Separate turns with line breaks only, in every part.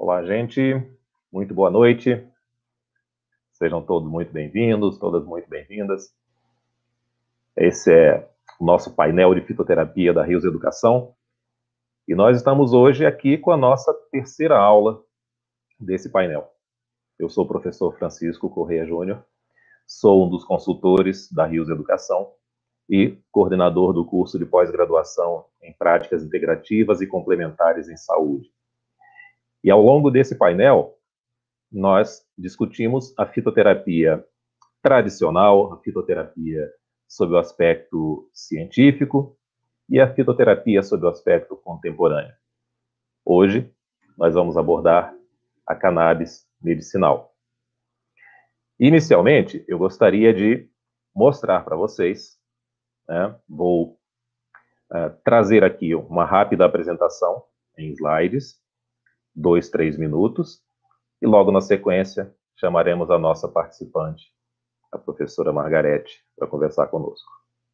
Olá, gente. Muito boa noite. Sejam todos muito bem-vindos, todas muito bem-vindas. Esse é o nosso painel de fitoterapia da Rios Educação. E nós estamos hoje aqui com a nossa terceira aula desse painel. Eu sou o professor Francisco Correia Júnior, sou um dos consultores da Rios Educação e coordenador do curso de pós-graduação em práticas integrativas e complementares em saúde. E ao longo desse painel, nós discutimos a fitoterapia tradicional, a fitoterapia sob o aspecto científico e a fitoterapia sob o aspecto contemporâneo. Hoje, nós vamos abordar a cannabis medicinal. Inicialmente, eu gostaria de mostrar para vocês, vou trazer aqui uma rápida apresentação em slides, 2, 3 minutos, e logo na sequência chamaremos a nossa participante, a professora Margarete, para conversar conosco.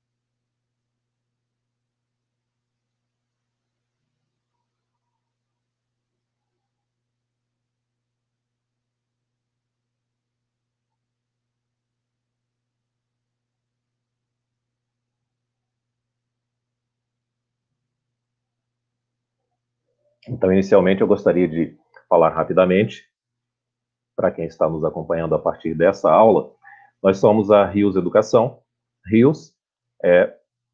Então, inicialmente, eu gostaria de falar rapidamente, para quem está nos acompanhando a partir dessa aula, nós somos a Rios Educação. Rios é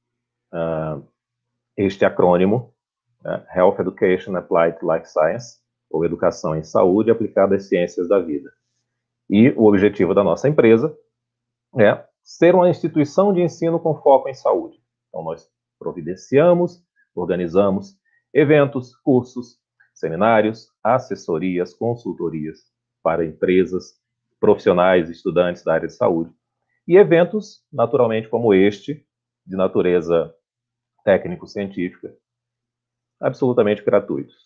este acrônimo, Health Education Applied to Life Science, ou Educação em Saúde aplicada às Ciências da Vida. E o objetivo da nossa empresa é ser uma instituição de ensino com foco em saúde. Então, nós providenciamos, organizamos eventos, cursos, seminários, assessorias, consultorias para empresas, profissionais, estudantes da área de saúde. E eventos, naturalmente, como este, de natureza técnico-científica, absolutamente gratuitos.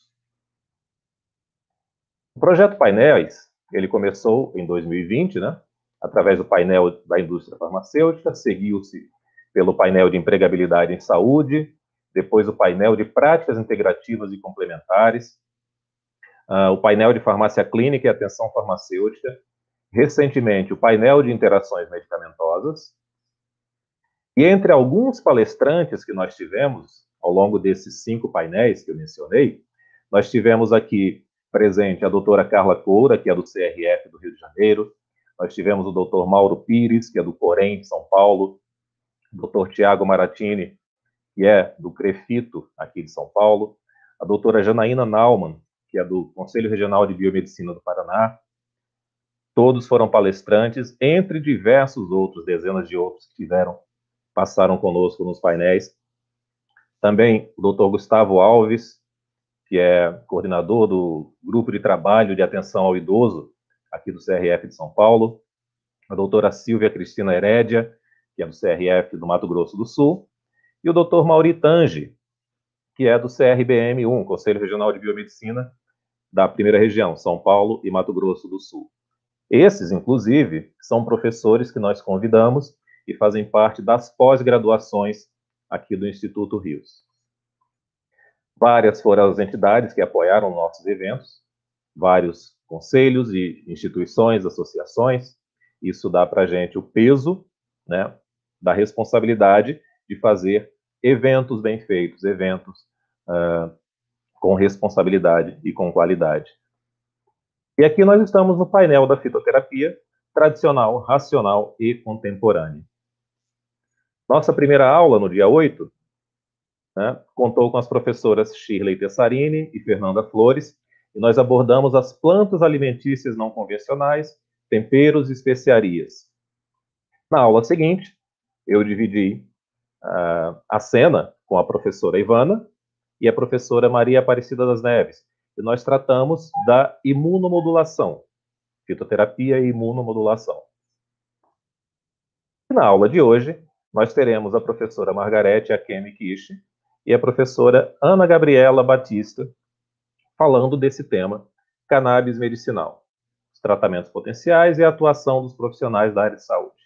O projeto Painéis, ele começou em 2020, através do painel da indústria farmacêutica, seguiu-se pelo painel de empregabilidade em saúde, depois o painel de práticas integrativas e complementares, o painel de farmácia clínica e atenção farmacêutica, recentemente o painel de interações medicamentosas, e entre alguns palestrantes que nós tivemos, ao longo desses 5 painéis que eu mencionei, nós tivemos aqui presente a doutora Carla Coura, que é do CRF do Rio de Janeiro, nós tivemos o doutor Mauro Pires, que é do Corém de São Paulo, o doutor Tiago Maratini, que é do CREFITO, aqui de São Paulo, a doutora Janaína Naumann, que é do Conselho Regional de Biomedicina do Paraná. Todos foram palestrantes, entre diversos outros, dezenas de outros que passaram conosco nos painéis. Também o doutor Gustavo Alves, que é coordenador do Grupo de Trabalho de Atenção ao Idoso, aqui do CRF de São Paulo. A doutora Silvia Cristina Herédia, que é do CRF do Mato Grosso do Sul. E o doutor Mauri Tange, que é do CRBM1, Conselho Regional de Biomedicina da primeira região, São Paulo e Mato Grosso do Sul. Esses, inclusive, são professores que nós convidamos e fazem parte das pós-graduações aqui do Instituto Rios. Várias foram as entidades que apoiaram nossos eventos, vários conselhos e instituições, associações. Isso dá para a gente o peso, da responsabilidade de fazer eventos bem feitos, eventos com responsabilidade e com qualidade. E aqui nós estamos no painel da fitoterapia tradicional, racional e contemporânea. Nossa primeira aula, no dia 8, contou com as professoras Shirley Tessarini e Fernanda Flores, e nós abordamos as plantas alimentícias não convencionais, temperos e especiarias. Na aula seguinte, eu dividi a cena com a professora Ivana e a professora Maria Aparecida das Neves, e nós tratamos da imunomodulação, fitoterapia e imunomodulação. E na aula de hoje, nós teremos a professora Margarete Akemi Kishi e a professora Ana Gabriela Batista falando desse tema, cannabis medicinal, os tratamentos potenciais e a atuação dos profissionais da área de saúde.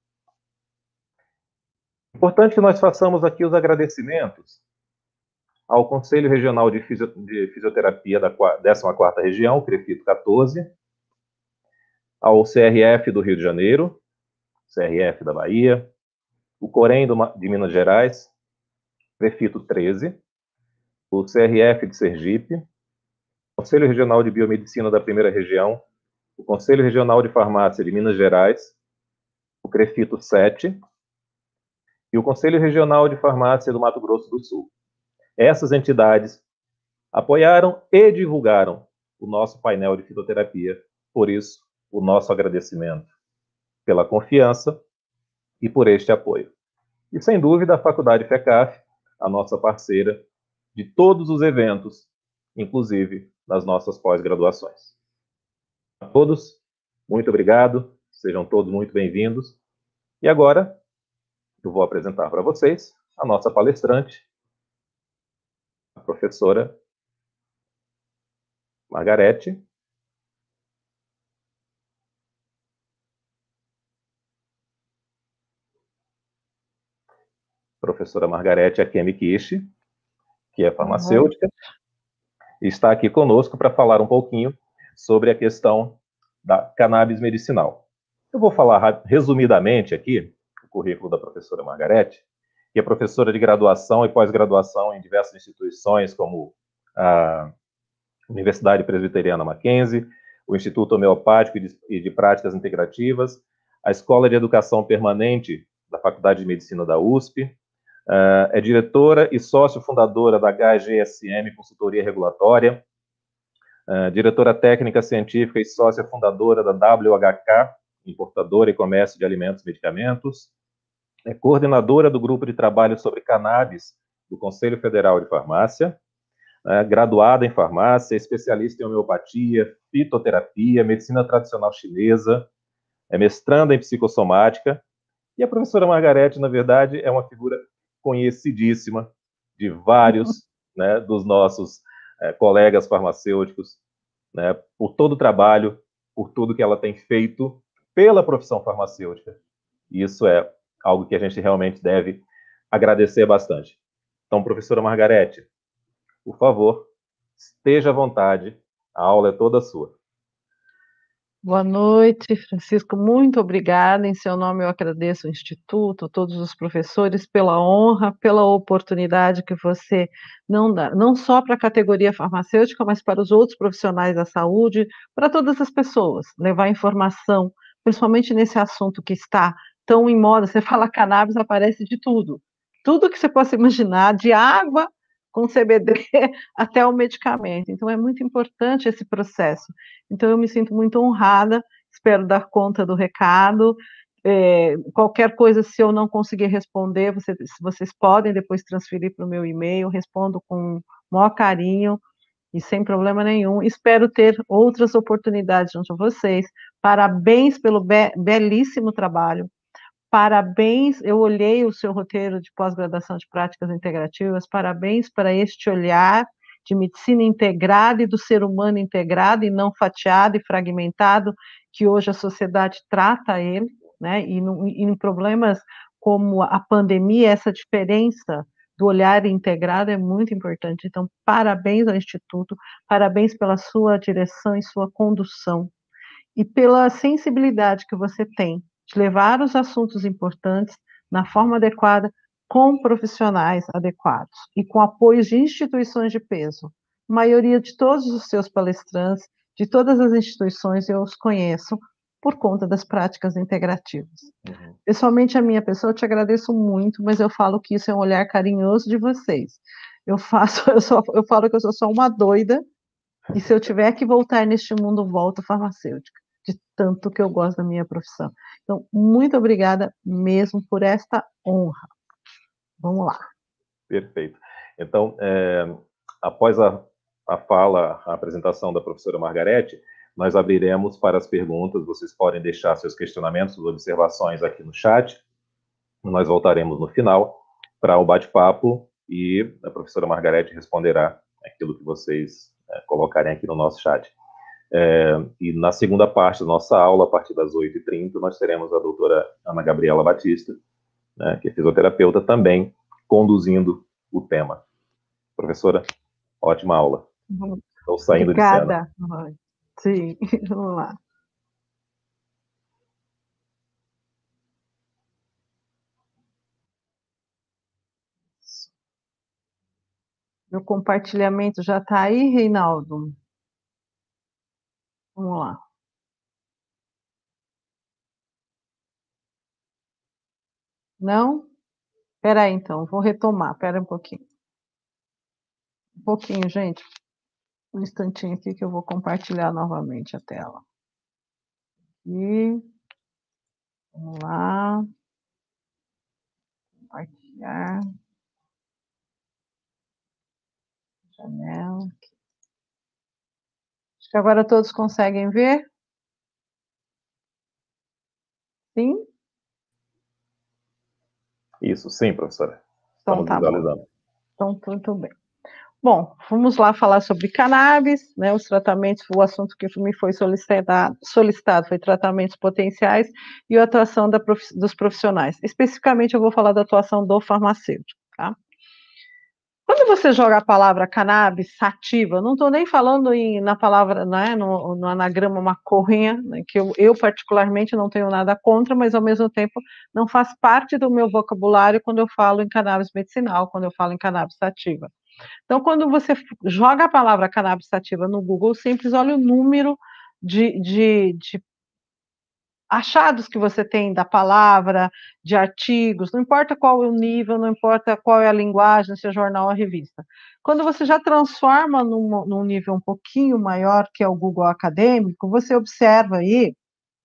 Importante que nós façamos aqui os agradecimentos ao Conselho Regional de Fisioterapia da 14ª Região, CREFITO 14, ao CRF do Rio de Janeiro, CRF da Bahia, o COREM de Minas Gerais, CREFITO 13, o CRF de Sergipe, o Conselho Regional de Biomedicina da 1ª Região, o Conselho Regional de Farmácia de Minas Gerais, o CREFITO 7 e o Conselho Regional de Farmácia do Mato Grosso do Sul. Essas entidades apoiaram e divulgaram o nosso painel de fitoterapia, por isso, o nosso agradecimento pela confiança e por este apoio. E, sem dúvida, a Faculdade FECAF, a nossa parceira de todos os eventos, inclusive nas nossas pós-graduações. A todos, muito obrigado, sejam todos muito bem-vindos. E agora, eu vou apresentar para vocês a nossa palestrante, a professora Margarete. Professora Margarete Akemi Kishi, que é farmacêutica, e está aqui conosco para falar um pouquinho sobre a questão da cannabis medicinal. Eu vou falar resumidamente aqui o currículo da professora Margarete, que é professora de graduação e pós-graduação em diversas instituições, como a Universidade Presbiteriana Mackenzie, o Instituto Homeopático e de Práticas Integrativas, a Escola de Educação Permanente da Faculdade de Medicina da USP, é diretora e sócio fundadora da HGSM Consultoria Regulatória, diretora técnica científica e sócia fundadora da WHK, Importadora e Comércio de Alimentos e Medicamentos, é coordenadora do Grupo de Trabalho sobre Cannabis do Conselho Federal de Farmácia, graduada em farmácia, especialista em homeopatia, fitoterapia, medicina tradicional chinesa, é mestranda em psicossomática, e a professora Margarete, na verdade, é uma figura conhecidíssima de vários dos nossos colegas farmacêuticos, por todo o trabalho, por tudo que ela tem feito pela profissão farmacêutica. E isso é algo que a gente realmente deve agradecer bastante. Então, professora Margarete, por favor, esteja à vontade, a aula é toda sua.
Boa noite, Francisco, muito obrigada. Em seu nome eu agradeço o Instituto, todos os professores, pela honra, pela oportunidade que você não dá, não só para a categoria farmacêutica, mas para os outros profissionais da saúde, para todas as pessoas, levar informação, principalmente nesse assunto que está tão em moda. Você fala cannabis, aparece de tudo. Tudo que você possa imaginar, de água com CBD até o medicamento. Então, é muito importante esse processo. Então, eu me sinto muito honrada, espero dar conta do recado. Qualquer coisa, se eu não conseguir responder, vocês podem depois transferir para o meu e-mail, respondo com o maior carinho e sem problema nenhum. Espero ter outras oportunidades junto a vocês. Parabéns pelo belíssimo trabalho. Parabéns, eu olhei o seu roteiro de pós-graduação de práticas integrativas, parabéns para este olhar de medicina integrada e do ser humano integrado e não fatiado e fragmentado, que hoje a sociedade trata ele, e em problemas como a pandemia, essa diferença do olhar integrado é muito importante. Então, parabéns ao Instituto, parabéns pela sua direção e sua condução, e pela sensibilidade que você tem de levar os assuntos importantes na forma adequada, com profissionais adequados e com apoio de instituições de peso. A maioria de todos os seus palestrantes, de todas as instituições, eu os conheço por conta das práticas integrativas. Uhum. Pessoalmente, a minha pessoa, eu te agradeço muito, mas eu falo que isso é um olhar carinhoso de vocês. Eu falo que eu sou só uma doida, e se eu tiver que voltar neste mundo, volto farmacêutica, de tanto que eu gosto da minha profissão. Então, muito obrigada mesmo por esta honra. Vamos lá.
Perfeito. Então, após a fala, a apresentação da professora Margarete, nós abriremos para as perguntas. Vocês podem deixar seus questionamentos, suas observações aqui no chat. Nós voltaremos no final para o bate-papo e a professora Margarete responderá aquilo que vocês colocarem aqui no nosso chat. E na segunda parte da nossa aula, a partir das 8h30, nós teremos a doutora Ana Gabriela Batista, que é fisioterapeuta, também conduzindo o tema. Professora, ótima aula. Estou saindo de cena.
Obrigada. Sim, vamos lá. Meu compartilhamento já está aí, Reinaldo? Vamos lá. Não? Espera aí, então, vou retomar, espera um pouquinho. Um pouquinho, gente. Um instantinho aqui que eu vou compartilhar novamente a tela. E vamos lá. Compartilhar. Janela. Acho que agora todos conseguem ver. Sim?
Isso, sim, professora.
Então
Estamos
tá bom.
visualizando.
Então, tudo bem. Bom, vamos lá falar sobre cannabis, né? Os tratamentos, o assunto que me foi solicitado foi tratamentos potenciais e a atuação dos profissionais. Especificamente, eu vou falar da atuação do farmacêutico, tá? Quando você joga a palavra cannabis sativa, não estou nem falando na palavra, né, no anagrama maconha, né, que eu particularmente não tenho nada contra, mas ao mesmo tempo não faz parte do meu vocabulário quando eu falo em cannabis medicinal, quando eu falo em cannabis sativa. Então, quando você joga a palavra cannabis sativa no Google Simples, olha o número de achados que você tem da palavra, de artigos, não importa qual é o nível, não importa qual é a linguagem, se é jornal ou revista. Quando você já transforma num nível um pouquinho maior, que é o Google acadêmico, você observa aí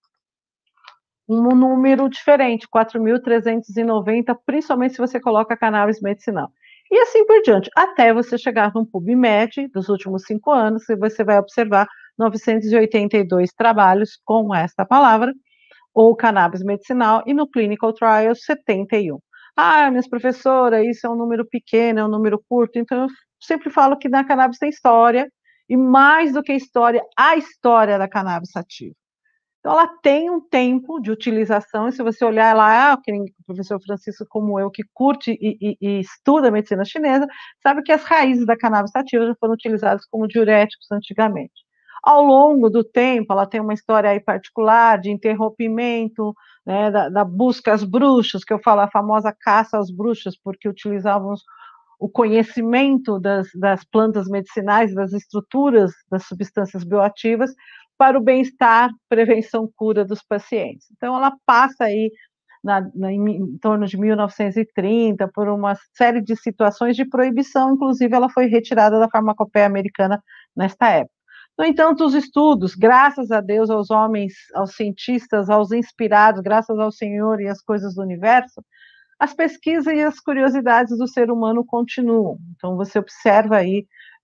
um número diferente, 4.390, principalmente se você coloca cannabis medicinal. E assim por diante, até você chegar num PubMed dos últimos 5 anos, e você vai observar 982 trabalhos com esta palavra, ou cannabis medicinal, e no Clinical Trials, 71. Ah, minhas professoras, isso é um número pequeno, é um número curto, então eu sempre falo que na cannabis tem história, e mais do que história, a história da cannabis sativa. Então, ela tem um tempo de utilização, e se você olhar lá, o professor Francisco, como eu, que curte e estuda a medicina chinesa, sabe que as raízes da cannabis sativa já foram utilizadas como diuréticos antigamente. Ao longo do tempo, ela tem uma história aí particular de interrompimento, né, da busca às bruxas, que eu falo a famosa caça às bruxas, porque utilizavam o conhecimento das plantas medicinais, das estruturas das substâncias bioativas, para o bem-estar, prevenção, cura dos pacientes. Então, ela passa aí em torno de 1930 por uma série de situações de proibição, inclusive ela foi retirada da farmacopeia americana nesta época. No entanto, os estudos, graças a Deus, aos homens, aos cientistas, aos inspirados, graças ao Senhor e às coisas do universo, as pesquisas e as curiosidades do ser humano continuam. Então, você observa aí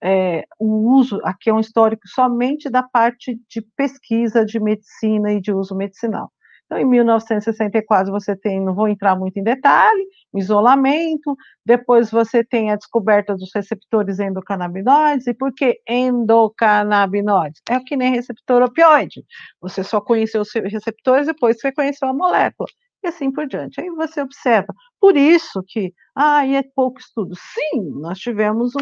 o uso, aqui é um histórico somente da parte de pesquisa de medicina e de uso medicinal. Então, em 1964, você tem, não vou entrar muito em detalhe, o isolamento, depois você tem a descoberta dos receptores endocannabinoides, e por que endocannabinoides? É que nem receptor opioide, você só conheceu os receptores depois que você conheceu a molécula, e assim por diante. Aí você observa, por isso que, e é pouco estudo. Sim, nós tivemos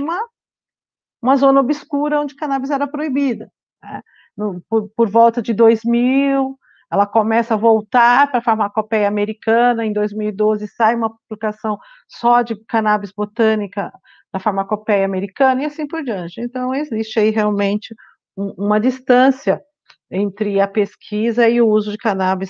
uma zona obscura onde cannabis era proibida, né? Por volta de 2000, ela começa a voltar para a farmacopeia americana, em 2012 sai uma publicação só de cannabis botânica na farmacopeia americana, e assim por diante. Então, existe aí realmente uma distância entre a pesquisa e o uso de cannabis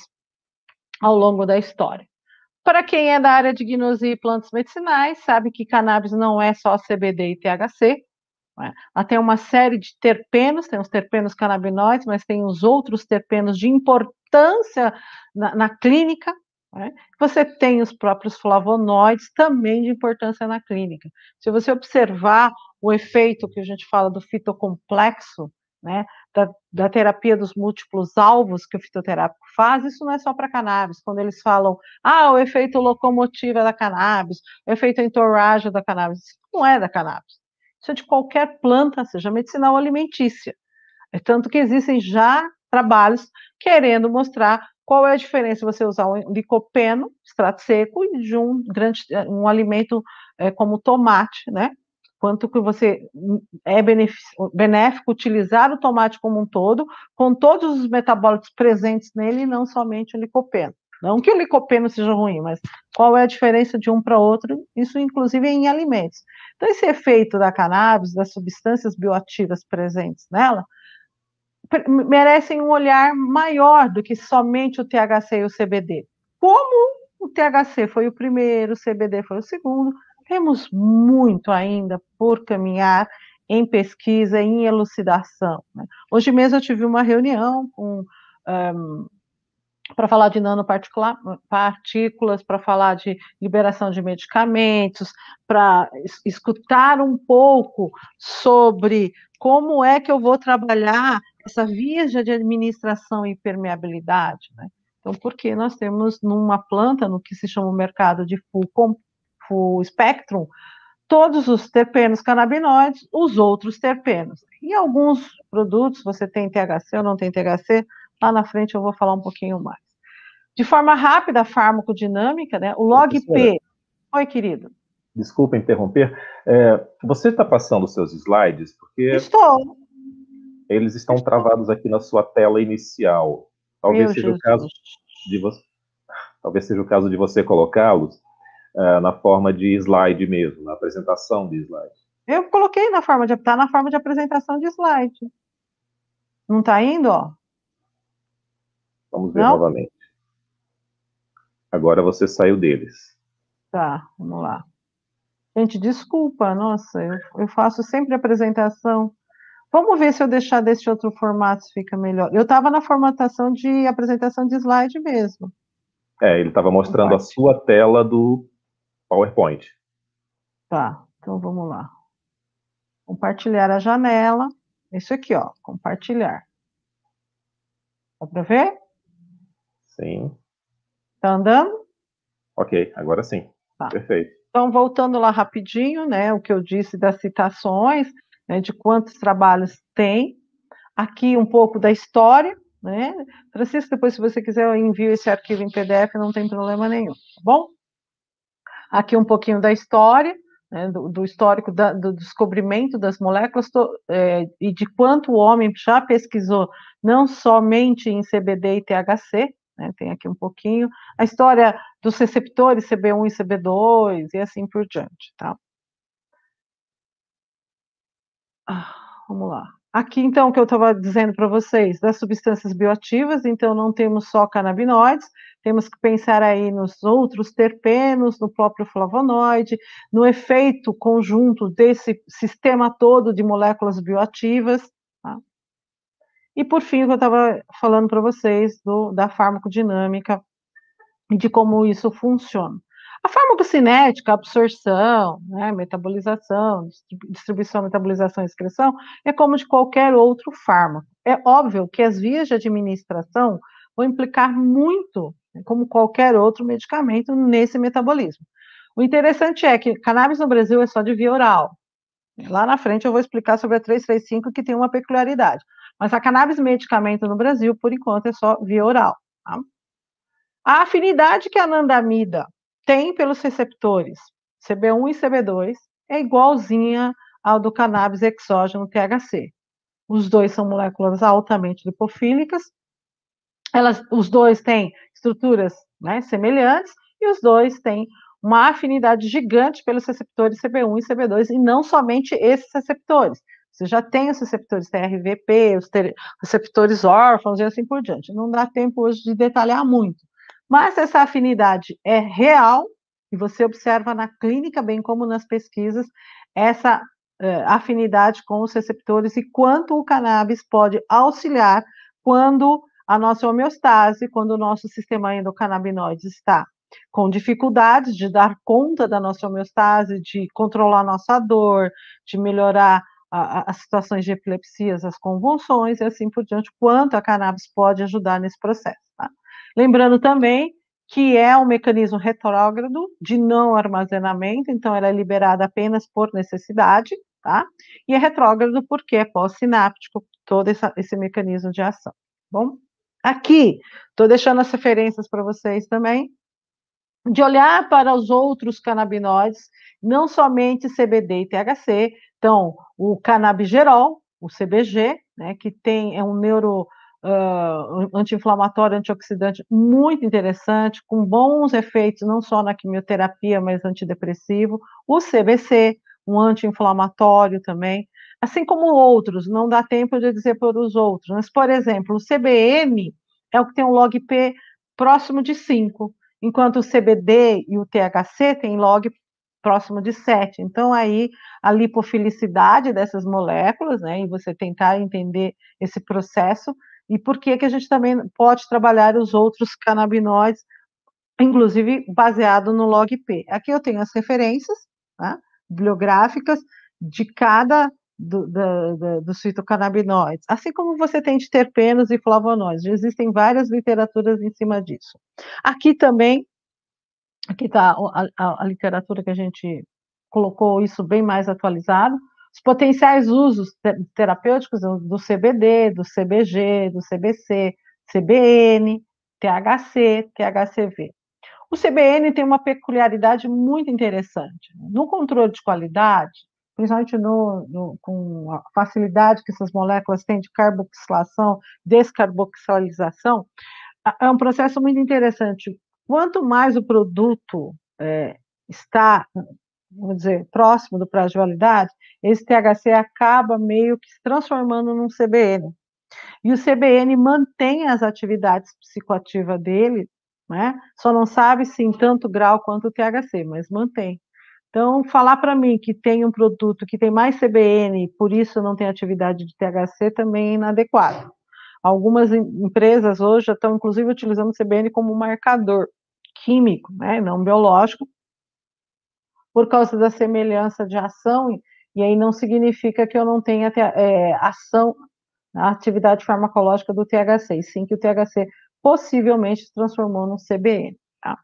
ao longo da história. Para quem é da área de gnosia e plantas medicinais, sabe que cannabis não é só CBD e THC, né? Ela tem uma série de terpenos, tem os terpenos canabinoides, mas tem os outros terpenos de importância na clínica, né? Você tem os próprios flavonoides, também de importância na clínica. Se você observar o efeito que a gente fala do fitocomplexo, né, da terapia dos múltiplos alvos que o fitoterápico faz, isso não é só para cannabis. Quando eles falam, o efeito locomotivo é da cannabis, o efeito entorrágio da cannabis, isso não é da cannabis. Isso é de qualquer planta, seja medicinal ou alimentícia. É tanto que existem já trabalhos querendo mostrar qual é a diferença você usar um licopeno, extrato seco, de um alimento como tomate, né? quanto que você é benéfico utilizar o tomate como um todo, com todos os metabólitos presentes nele, e não somente o licopeno. Não que o licopeno seja ruim, mas qual é a diferença de um para outro, isso inclusive em alimentos. Então, esse efeito da cannabis, das substâncias bioativas presentes nela, merecem um olhar maior do que somente o THC e o CBD. Como o THC foi o primeiro, o CBD foi o segundo, temos muito ainda por caminhar em pesquisa, em elucidação. Né? Hoje mesmo eu tive uma reunião para falar de nanopartículas, para falar de liberação de medicamentos, para escutar um pouco sobre como é que eu vou trabalhar essa via de administração e permeabilidade, né? Então, porque nós temos numa planta, no que se chama o mercado de full spectrum, todos os terpenos canabinoides, os outros terpenos. Em alguns produtos você tem THC ou não tem THC, lá na frente eu vou falar um pouquinho mais. De forma rápida, a farmacodinâmica, né? O log-P. Oi, querido.
Desculpa interromper. Você está passando os seus slides? Porque
estou.
Eles estão travados aqui na sua tela inicial. Talvez seja o caso de você. Talvez seja o caso de você colocá-los na forma de slide mesmo, na apresentação de slide.
Eu coloquei na forma de apresentação de slide. Não está indo, ó?
Vamos ver novamente. Agora você saiu deles.
Tá, vamos lá. Gente, desculpa, nossa, eu faço sempre apresentação. Vamos ver se eu deixar desse outro formato se fica melhor. Eu estava na formatação de apresentação de slide mesmo.
Ele estava mostrando a sua tela do PowerPoint.
Tá, então vamos lá. Compartilhar a janela. Isso aqui, ó, compartilhar. Dá para ver?
Sim.
Tá andando?
Ok, agora sim. Tá. Perfeito.
Então, voltando lá rapidinho, né, o que eu disse das citações, né, de quantos trabalhos tem. Aqui um pouco da história, né? Francisco, depois, se você quiser, eu envio esse arquivo em PDF, não tem problema nenhum, tá bom? Aqui um pouquinho da história, né, do histórico do descobrimento das moléculas e de quanto o homem já pesquisou, não somente em CBD e THC, né, tem aqui um pouquinho, a história dos receptores CB1 e CB2 e assim por diante, tá? Vamos lá. Aqui, então, o que eu estava dizendo para vocês, das substâncias bioativas, então não temos só canabinoides, temos que pensar aí nos outros terpenos, no próprio flavonoide, no efeito conjunto desse sistema todo de moléculas bioativas, tá? E, por fim, o que eu estava falando para vocês da farmacodinâmica e de como isso funciona. A farmacocinética, a absorção, né, metabolização, distribuição, metabolização e excreção, é como de qualquer outro fármaco. É óbvio que as vias de administração vão implicar muito, como qualquer outro medicamento, nesse metabolismo. O interessante é que cannabis no Brasil é só de via oral. Lá na frente eu vou explicar sobre a 335, que tem uma peculiaridade. Mas a cannabis medicamento no Brasil, por enquanto, é só via oral. Tá? A afinidade que a anandamida tem pelos receptores CB1 e CB2 é igualzinha ao do cannabis exógeno THC. Os dois são moléculas altamente lipofílicas, os dois têm estruturas, né, semelhantes, e os dois têm uma afinidade gigante pelos receptores CB1 e CB2, e não somente esses receptores. Você já tem os receptores TRVP, os receptores órfãos e assim por diante. Não dá tempo hoje de detalhar muito. Mas essa afinidade é real, e você observa na clínica, bem como nas pesquisas, essa afinidade com os receptores e quanto o cannabis pode auxiliar quando a nossa homeostase, quando o nosso sistema endocannabinoide está com dificuldades de dar conta da nossa homeostase, de controlar a nossa dor, de melhorar as situações de epilepsias, as convulsões e assim por diante, quanto a cannabis pode ajudar nesse processo. Tá? Lembrando também que é um mecanismo retrógrado de não armazenamento, então ela é liberada apenas por necessidade, tá? E é retrógrado porque é pós-sináptico, todo esse mecanismo de ação. Bom, aqui, estou deixando as referências para vocês também. de olhar para os outros canabinoides, não somente CBD e THC, então o canabigerol, o CBG, né, que é um anti-inflamatório, antioxidante muito interessante, com bons efeitos não só na quimioterapia, mas antidepressivo, o CBC, um anti-inflamatório também, assim como outros, não dá tempo de dizer por os outros, mas, por exemplo, o CBN é o que tem um log-P próximo de 5, enquanto o CBD e o THC têm log próximo de 7. Então, aí, a lipofilicidade dessas moléculas, né, e você tentar entender esse processo, e por que a gente também pode trabalhar os outros canabinoides, inclusive baseado no log-P. Aqui eu tenho as referências, né, bibliográficas de cada dos fitocannabinoides, assim como você tem de terpenos e flavonoides. Existem várias literaturas em cima disso. Aqui também, aqui está a literatura que a gente colocou isso bem mais atualizado, os potenciais usos terapêuticos do CBD, do CBG, do CBC, CBN, THC, THCV. O CBN tem uma peculiaridade muito interessante. No controle de qualidade, principalmente com a facilidade que essas moléculas têm de carboxilação, descarboxilização, é um processo muito interessante. Quanto mais o produto está, vamos dizer, próximo do prazo de validade, esse THC acaba meio que se transformando num CBN. E o CBN mantém as atividades psicoativas dele, né? Só não sabe se em tanto grau quanto o THC, mas mantém. Então, falar para mim que tem um produto que tem mais CBN, por isso não tem atividade de THC, também é inadequado. Algumas empresas hoje já estão, inclusive, utilizando o CBN como marcador químico, né, não biológico, por causa da semelhança de ação, e aí não significa que eu não tenha ação, a atividade farmacológica do THC, e sim que o THC possivelmente se transformou no CBN. Tá?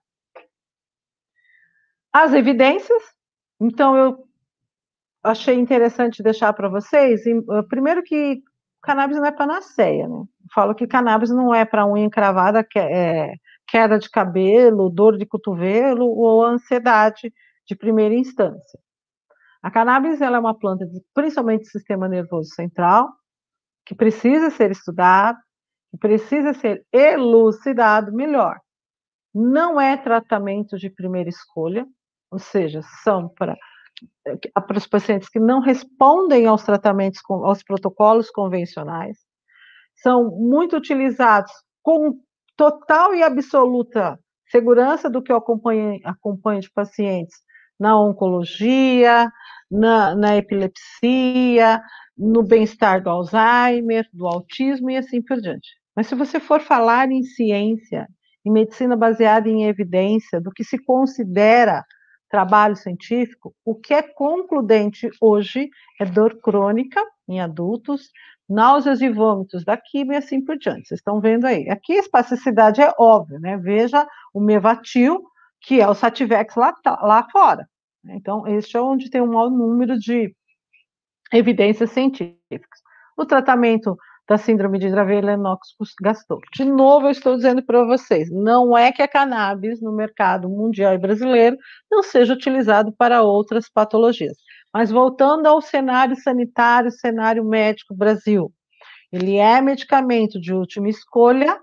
As evidências, então eu achei interessante deixar para vocês, primeiro que cannabis não é panaceia, né? Eu falo que cannabis não é para unha encravada, queda de cabelo, dor de cotovelo ou ansiedade de primeira instância. A cannabis ela é uma planta principalmente do sistema nervoso central, que precisa ser estudado, que precisa ser elucidado melhor. Não é tratamento de primeira escolha, ou seja, são para os pacientes que não respondem aos tratamentos, aos protocolos convencionais, são muito utilizados com total e absoluta segurança do que eu acompanho de pacientes na oncologia, na epilepsia, no bem-estar do Alzheimer, do autismo e assim por diante. Mas se você for falar em ciência, em medicina baseada em evidência, do que se considera trabalho científico, o que é concludente hoje é dor crônica em adultos, náuseas e vômitos da quimio e assim por diante. Vocês estão vendo aí. Aqui a espasticidade é óbvia, né? Veja o Mevatil, que é o Sativex lá fora. Então, este é onde tem um maior número de evidências científicas. O tratamento da síndrome de Dravet-Lennox-Gastaut. De novo, eu estou dizendo para vocês, não é que a cannabis no mercado mundial e brasileiro não seja utilizado para outras patologias. Mas voltando ao cenário sanitário, cenário médico Brasil, ele é medicamento de última escolha,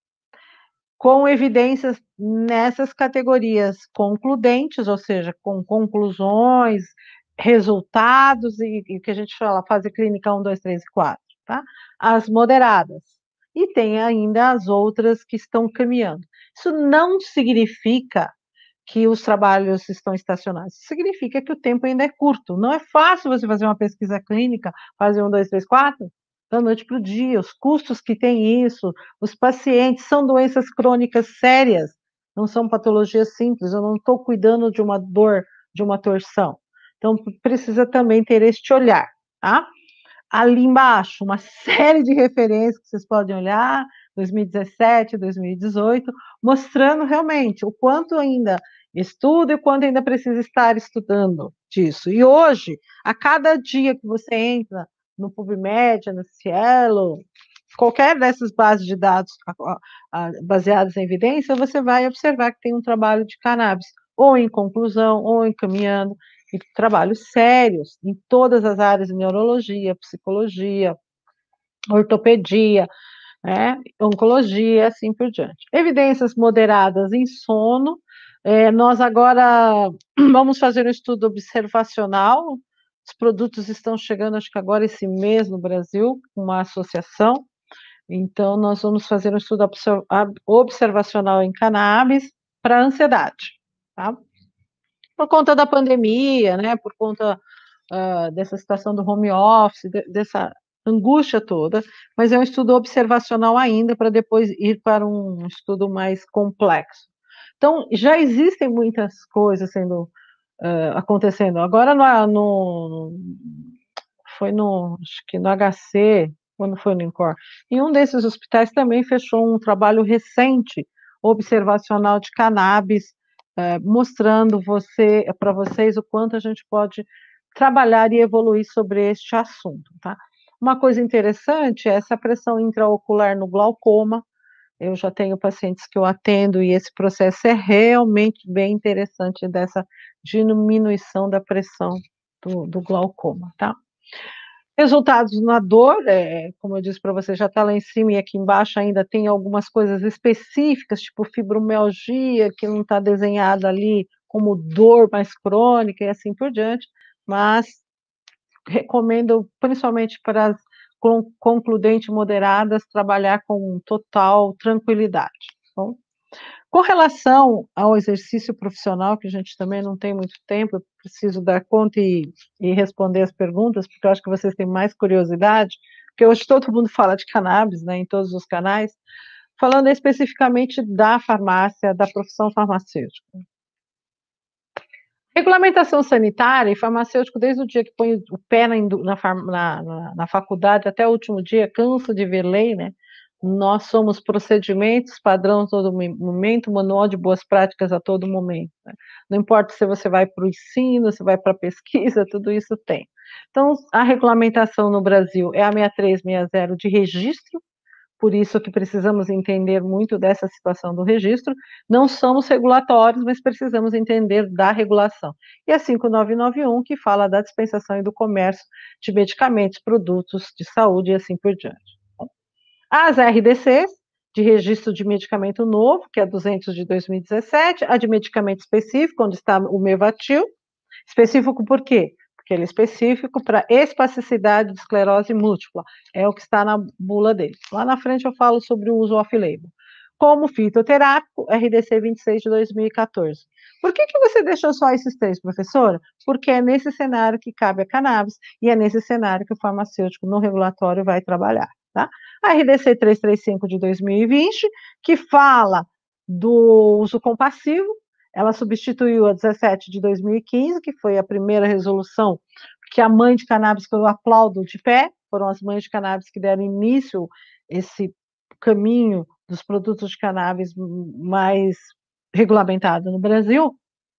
com evidências nessas categorias concludentes, ou seja, com conclusões, resultados e o que a gente fala, fase clínica 1, 2, 3 e 4, tá? As moderadas. E tem ainda as outras que estão caminhando. Isso não significa que os trabalhos estão estacionados. Isso significa que o tempo ainda é curto. Não é fácil você fazer uma pesquisa clínica, fazer 1, 2, 3, 4, da noite para o dia, os custos que tem isso, os pacientes são doenças crônicas sérias, não são patologias simples, eu não estou cuidando de uma dor, de uma torção. Então, precisa também ter este olhar, tá? Ali embaixo, uma série de referências que vocês podem olhar, 2017, 2018, mostrando realmente o quanto ainda estuda e o quanto ainda precisa estar estudando disso. E hoje, a cada dia que você entra no PubMed, no Cielo, qualquer dessas bases de dados baseadas em evidência, você vai observar que tem um trabalho de cannabis, ou em conclusão, ou encaminhando, e trabalhos sérios em todas as áreas de neurologia, psicologia, ortopedia, né, oncologia, assim por diante. Evidências moderadas em sono. Nós agora vamos fazer um estudo observacional. Os produtos estão chegando, acho que agora esse mês no Brasil, uma associação. Então, nós vamos fazer um estudo observacional em cannabis para ansiedade, tá? Por conta da pandemia, né? Por conta dessa situação do home office, dessa angústia toda, mas é um estudo observacional ainda, para depois ir para um estudo mais complexo. Então, já existem muitas coisas acontecendo. Agora, acho que no HC, quando foi no INCOR, em um desses hospitais também fechou um trabalho recente, observacional de cannabis, mostrando para vocês o quanto a gente pode trabalhar e evoluir sobre este assunto, tá? Uma coisa interessante é essa pressão intraocular no glaucoma. Eu já tenho pacientes que eu atendo e esse processo é realmente bem interessante, dessa diminuição da pressão do glaucoma, tá? Resultados na dor, como eu disse para você, já está lá em cima, e aqui embaixo ainda tem algumas coisas específicas, tipo fibromialgia, que não está desenhada ali como dor mais crônica e assim por diante, mas recomendo, principalmente para as concludentes moderadas, trabalhar com total tranquilidade. Bom? Com relação ao exercício profissional, que a gente também não tem muito tempo, eu preciso dar conta e responder as perguntas, porque eu acho que vocês têm mais curiosidade, porque hoje todo mundo fala de cannabis, né, em todos os canais, falando especificamente da farmácia, da profissão farmacêutica. Regulamentação sanitária e farmacêutico, desde o dia que põe o pé na faculdade até o último dia, cansa de ver lei, né? Nós somos procedimentos, padrão a todo momento, manual de boas práticas a todo momento. Né? Não importa se você vai para o ensino, se vai para a pesquisa, tudo isso tem. Então, a regulamentação no Brasil é a 6360 de registro, por isso que precisamos entender muito dessa situação do registro. Não somos regulatórios, mas precisamos entender da regulação. E a 5991, que fala da dispensação e do comércio de medicamentos, produtos de saúde e assim por diante. As RDCs, de registro de medicamento novo, que é 200 de 2017, a de medicamento específico, onde está o Mevatil. Específico por quê? Porque ele é específico para espasticidade de esclerose múltipla, é o que está na bula dele. Lá na frente eu falo sobre o uso off-label. Como fitoterápico, RDC 26 de 2014. Por que você deixou só esses três, professora? Porque é nesse cenário que cabe a cannabis e é nesse cenário que o farmacêutico no regulatório vai trabalhar. Tá? A RDC 335 de 2020, que fala do uso compassivo, ela substituiu a 17 de 2015, que foi a primeira resolução que a mãe de cannabis, que eu aplaudo de pé, foram as mães de cannabis que deram início a esse caminho dos produtos de cannabis mais regulamentado no Brasil.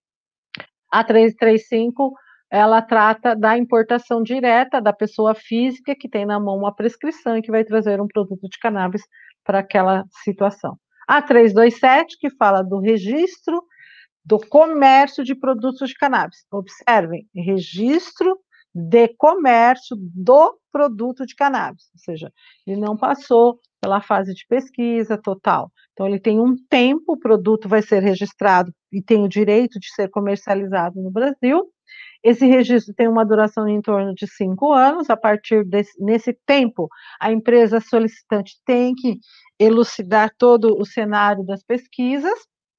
A 335, ela trata da importação direta da pessoa física que tem na mão uma prescrição e que vai trazer um produto de cannabis para aquela situação. A 327, que fala do registro do comércio de produtos de cannabis. Observem, registro de comércio do produto de cannabis, ou seja, ele não passou pela fase de pesquisa total. Então, ele tem um tempo, o produto vai ser registrado e tem o direito de ser comercializado no Brasil. Esse registro tem uma duração em torno de 5 anos. A partir nesse tempo, a empresa solicitante tem que elucidar todo o cenário das pesquisas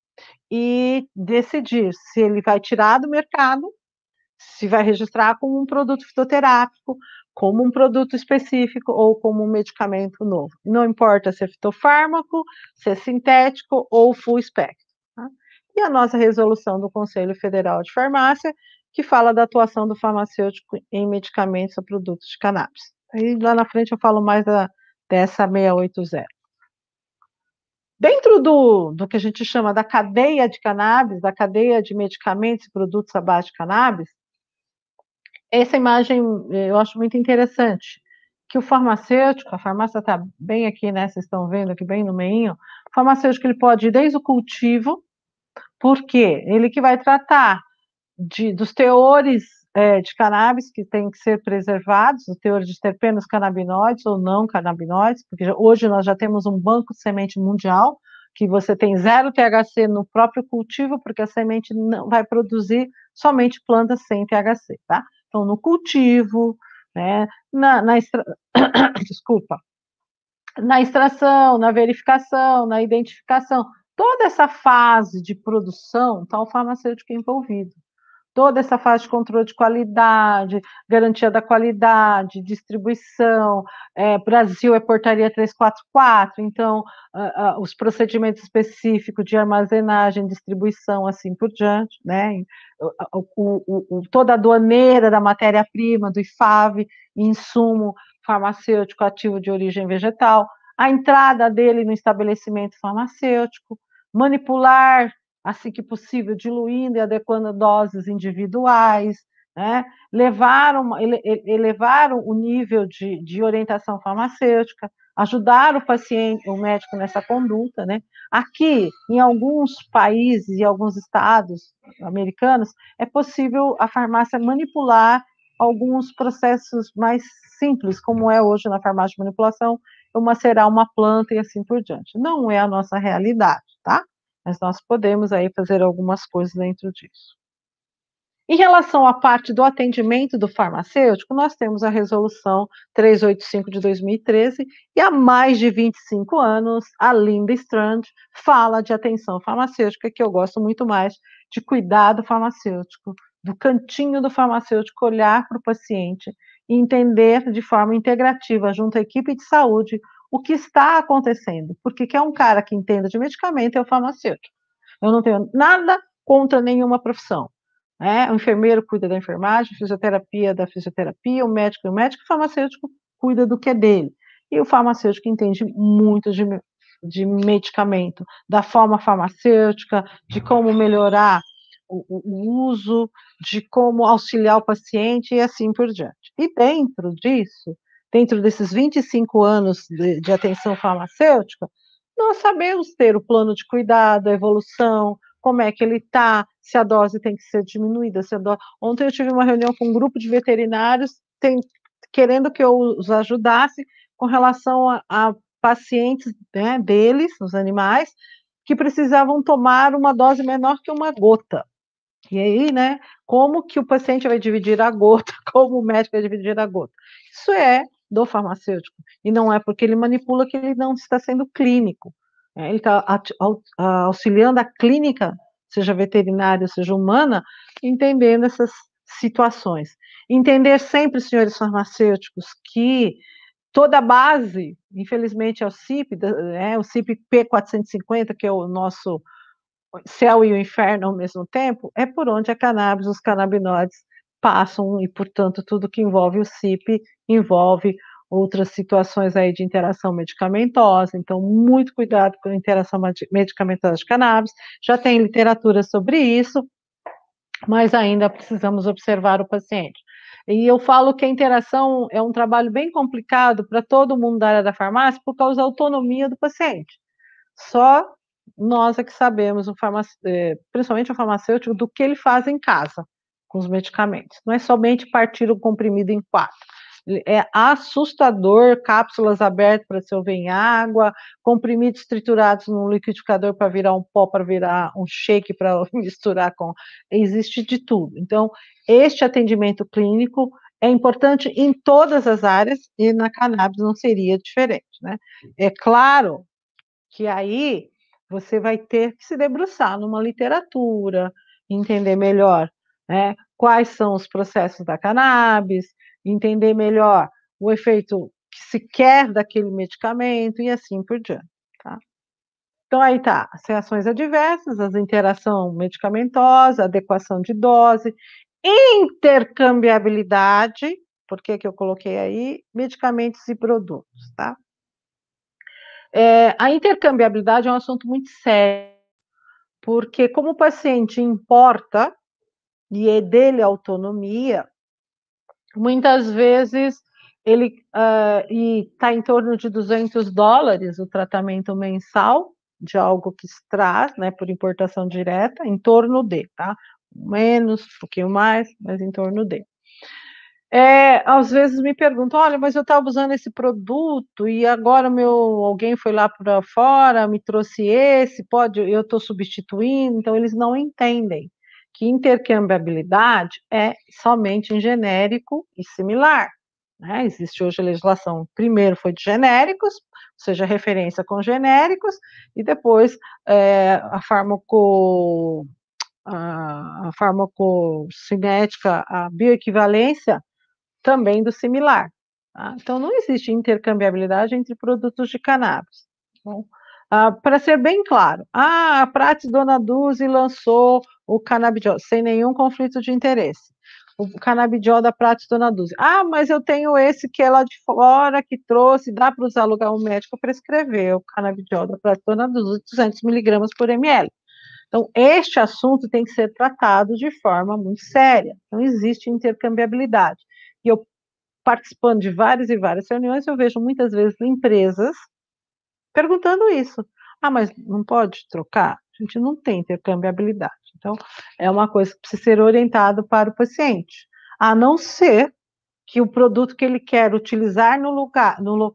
e decidir se ele vai tirar do mercado, se vai registrar como um produto fitoterápico, como um produto específico ou como um medicamento novo. Não importa se é fitofármaco, se é sintético ou full spectrum. Tá? E a nossa resolução do Conselho Federal de Farmácia, que fala da atuação do farmacêutico em medicamentos ou produtos de cannabis. Aí lá na frente eu falo mais dessa 680. Dentro do que a gente chama da cadeia de cannabis, da cadeia de medicamentos e produtos à base de cannabis, essa imagem eu acho muito interessante, que o farmacêutico, a farmácia está bem aqui, né? Vocês estão vendo aqui bem no meinho. O farmacêutico ele pode ir desde o cultivo, porque ele que vai tratar dos teores de cannabis que têm que ser preservados, os teores de terpenos canabinoides ou não canabinoides, porque hoje nós já temos um banco de semente mundial, que você tem 0 THC no próprio cultivo, porque a semente não vai produzir somente plantas sem THC, tá? Então, no cultivo, né, desculpa, na extração, na verificação, na identificação, toda essa fase de produção, está o farmacêutico envolvido. Toda essa fase de controle de qualidade, garantia da qualidade, distribuição, Brasil é portaria 344, então os procedimentos específicos de armazenagem, distribuição, assim por diante, né? Toda a aduaneira da matéria-prima, do IFAV, insumo farmacêutico ativo de origem vegetal, a entrada dele no estabelecimento farmacêutico, manipular assim que possível, diluindo e adequando doses individuais, né? Elevar o nível de orientação farmacêutica, ajudar o paciente, o médico nessa conduta, né? Aqui, em alguns países e alguns estados americanos, é possível a farmácia manipular alguns processos mais simples, como é hoje na farmácia de manipulação, eu macerar uma planta e assim por diante. Não é a nossa realidade, tá? Mas nós podemos aí fazer algumas coisas dentro disso. Em relação à parte do atendimento do farmacêutico, nós temos a resolução 385 de 2013 e há mais de 25 anos a Linda Strand fala de atenção farmacêutica, que eu gosto muito mais de cuidado farmacêutico, do cantinho do farmacêutico olhar para o paciente e entender de forma integrativa junto à equipe de saúde o que está acontecendo, porque quer um cara que entenda de medicamento é o farmacêutico. Eu não tenho nada contra nenhuma profissão. O enfermeiro cuida da enfermagem, fisioterapia da fisioterapia, o médico do médico, o farmacêutico cuida do que é dele. E o farmacêutico entende muito de medicamento, da forma farmacêutica, de como melhorar o uso, de como auxiliar o paciente e assim por diante. E dentro disso, dentro desses 25 anos de atenção farmacêutica, nós sabemos ter o plano de cuidado, a evolução, como é que ele está, se a dose tem que ser diminuída. Ontem eu tive uma reunião com um grupo de veterinários querendo que eu os ajudasse com relação a pacientes, né, deles, os animais, que precisavam tomar uma dose menor que uma gota. E aí, né, como que o paciente vai dividir a gota, como o médico vai dividir a gota? Isso é do farmacêutico, e não é porque ele manipula que ele não está sendo clínico. Ele está auxiliando a clínica, seja veterinária, seja humana, entendendo essas situações. Entender sempre, senhores farmacêuticos, que toda a base, infelizmente, é o CIP, o CIP P450, que é o nosso céu e o inferno ao mesmo tempo, é por onde a cannabis, os canabinoides passam e, portanto, tudo que envolve o CIP envolve outras situações aí de interação medicamentosa, então muito cuidado com a interação medicamentosa de cannabis, já tem literatura sobre isso, mas ainda precisamos observar o paciente. E eu falo que a interação é um trabalho bem complicado para todo mundo da área da farmácia por causa da autonomia do paciente. Só nós é que sabemos, principalmente o farmacêutico, do que ele faz em casa com os medicamentos. Não é somente partir o comprimido em 4. É assustador, cápsulas abertas para dissolver em água, comprimidos triturados no liquidificador para virar um pó, para virar um shake, para misturar com... Existe de tudo. Então, este atendimento clínico é importante em todas as áreas e na cannabis não seria diferente, né? É claro que aí você vai ter que se debruçar numa literatura, entender melhor, né, quais são os processos da cannabis, entender melhor o efeito que se quer daquele medicamento e assim por diante, tá? Então aí tá, as reações adversas, as interação medicamentosa, adequação de dose, intercambiabilidade, por que que eu coloquei aí? Medicamentos e produtos, tá? A intercambiabilidade é um assunto muito sério, porque como o paciente importa, e é dele a autonomia, muitas vezes e está em torno de $200 o tratamento mensal de algo que se traz, né, por importação direta, em torno de, tá? Menos, um pouquinho mais, mas em torno de. Às vezes me perguntam, olha, mas eu estava usando esse produto e agora alguém foi lá para fora, me trouxe esse, eu estou substituindo, então eles não entendem que intercambiabilidade é somente em genérico e similar. Né? Existe hoje a legislação, primeiro foi de genéricos, ou seja, referência com genéricos, e depois a farmacocinética, a bioequivalência, também do similar. Tá? Então, não existe intercambiabilidade entre produtos de cannabis. Para ser bem claro, a Prats Dona Dulce lançou o canabidiol sem nenhum conflito de interesse. O canabidiol da Prats Dona Dulce. Mas eu tenho esse que é lá de fora, que trouxe, dá para usar lugar, o médico prescreveu o canabidiol da Prats Dona Dulce, 200 miligramas por ml. Então, este assunto tem que ser tratado de forma muito séria. Não existe intercambiabilidade. E eu, participando de várias e várias reuniões, eu vejo muitas vezes empresas perguntando isso. Mas não pode trocar? A gente não tem intercambiabilidade. Então, é uma coisa que precisa ser orientado para o paciente. A não ser que o produto que ele quer utilizar no lugar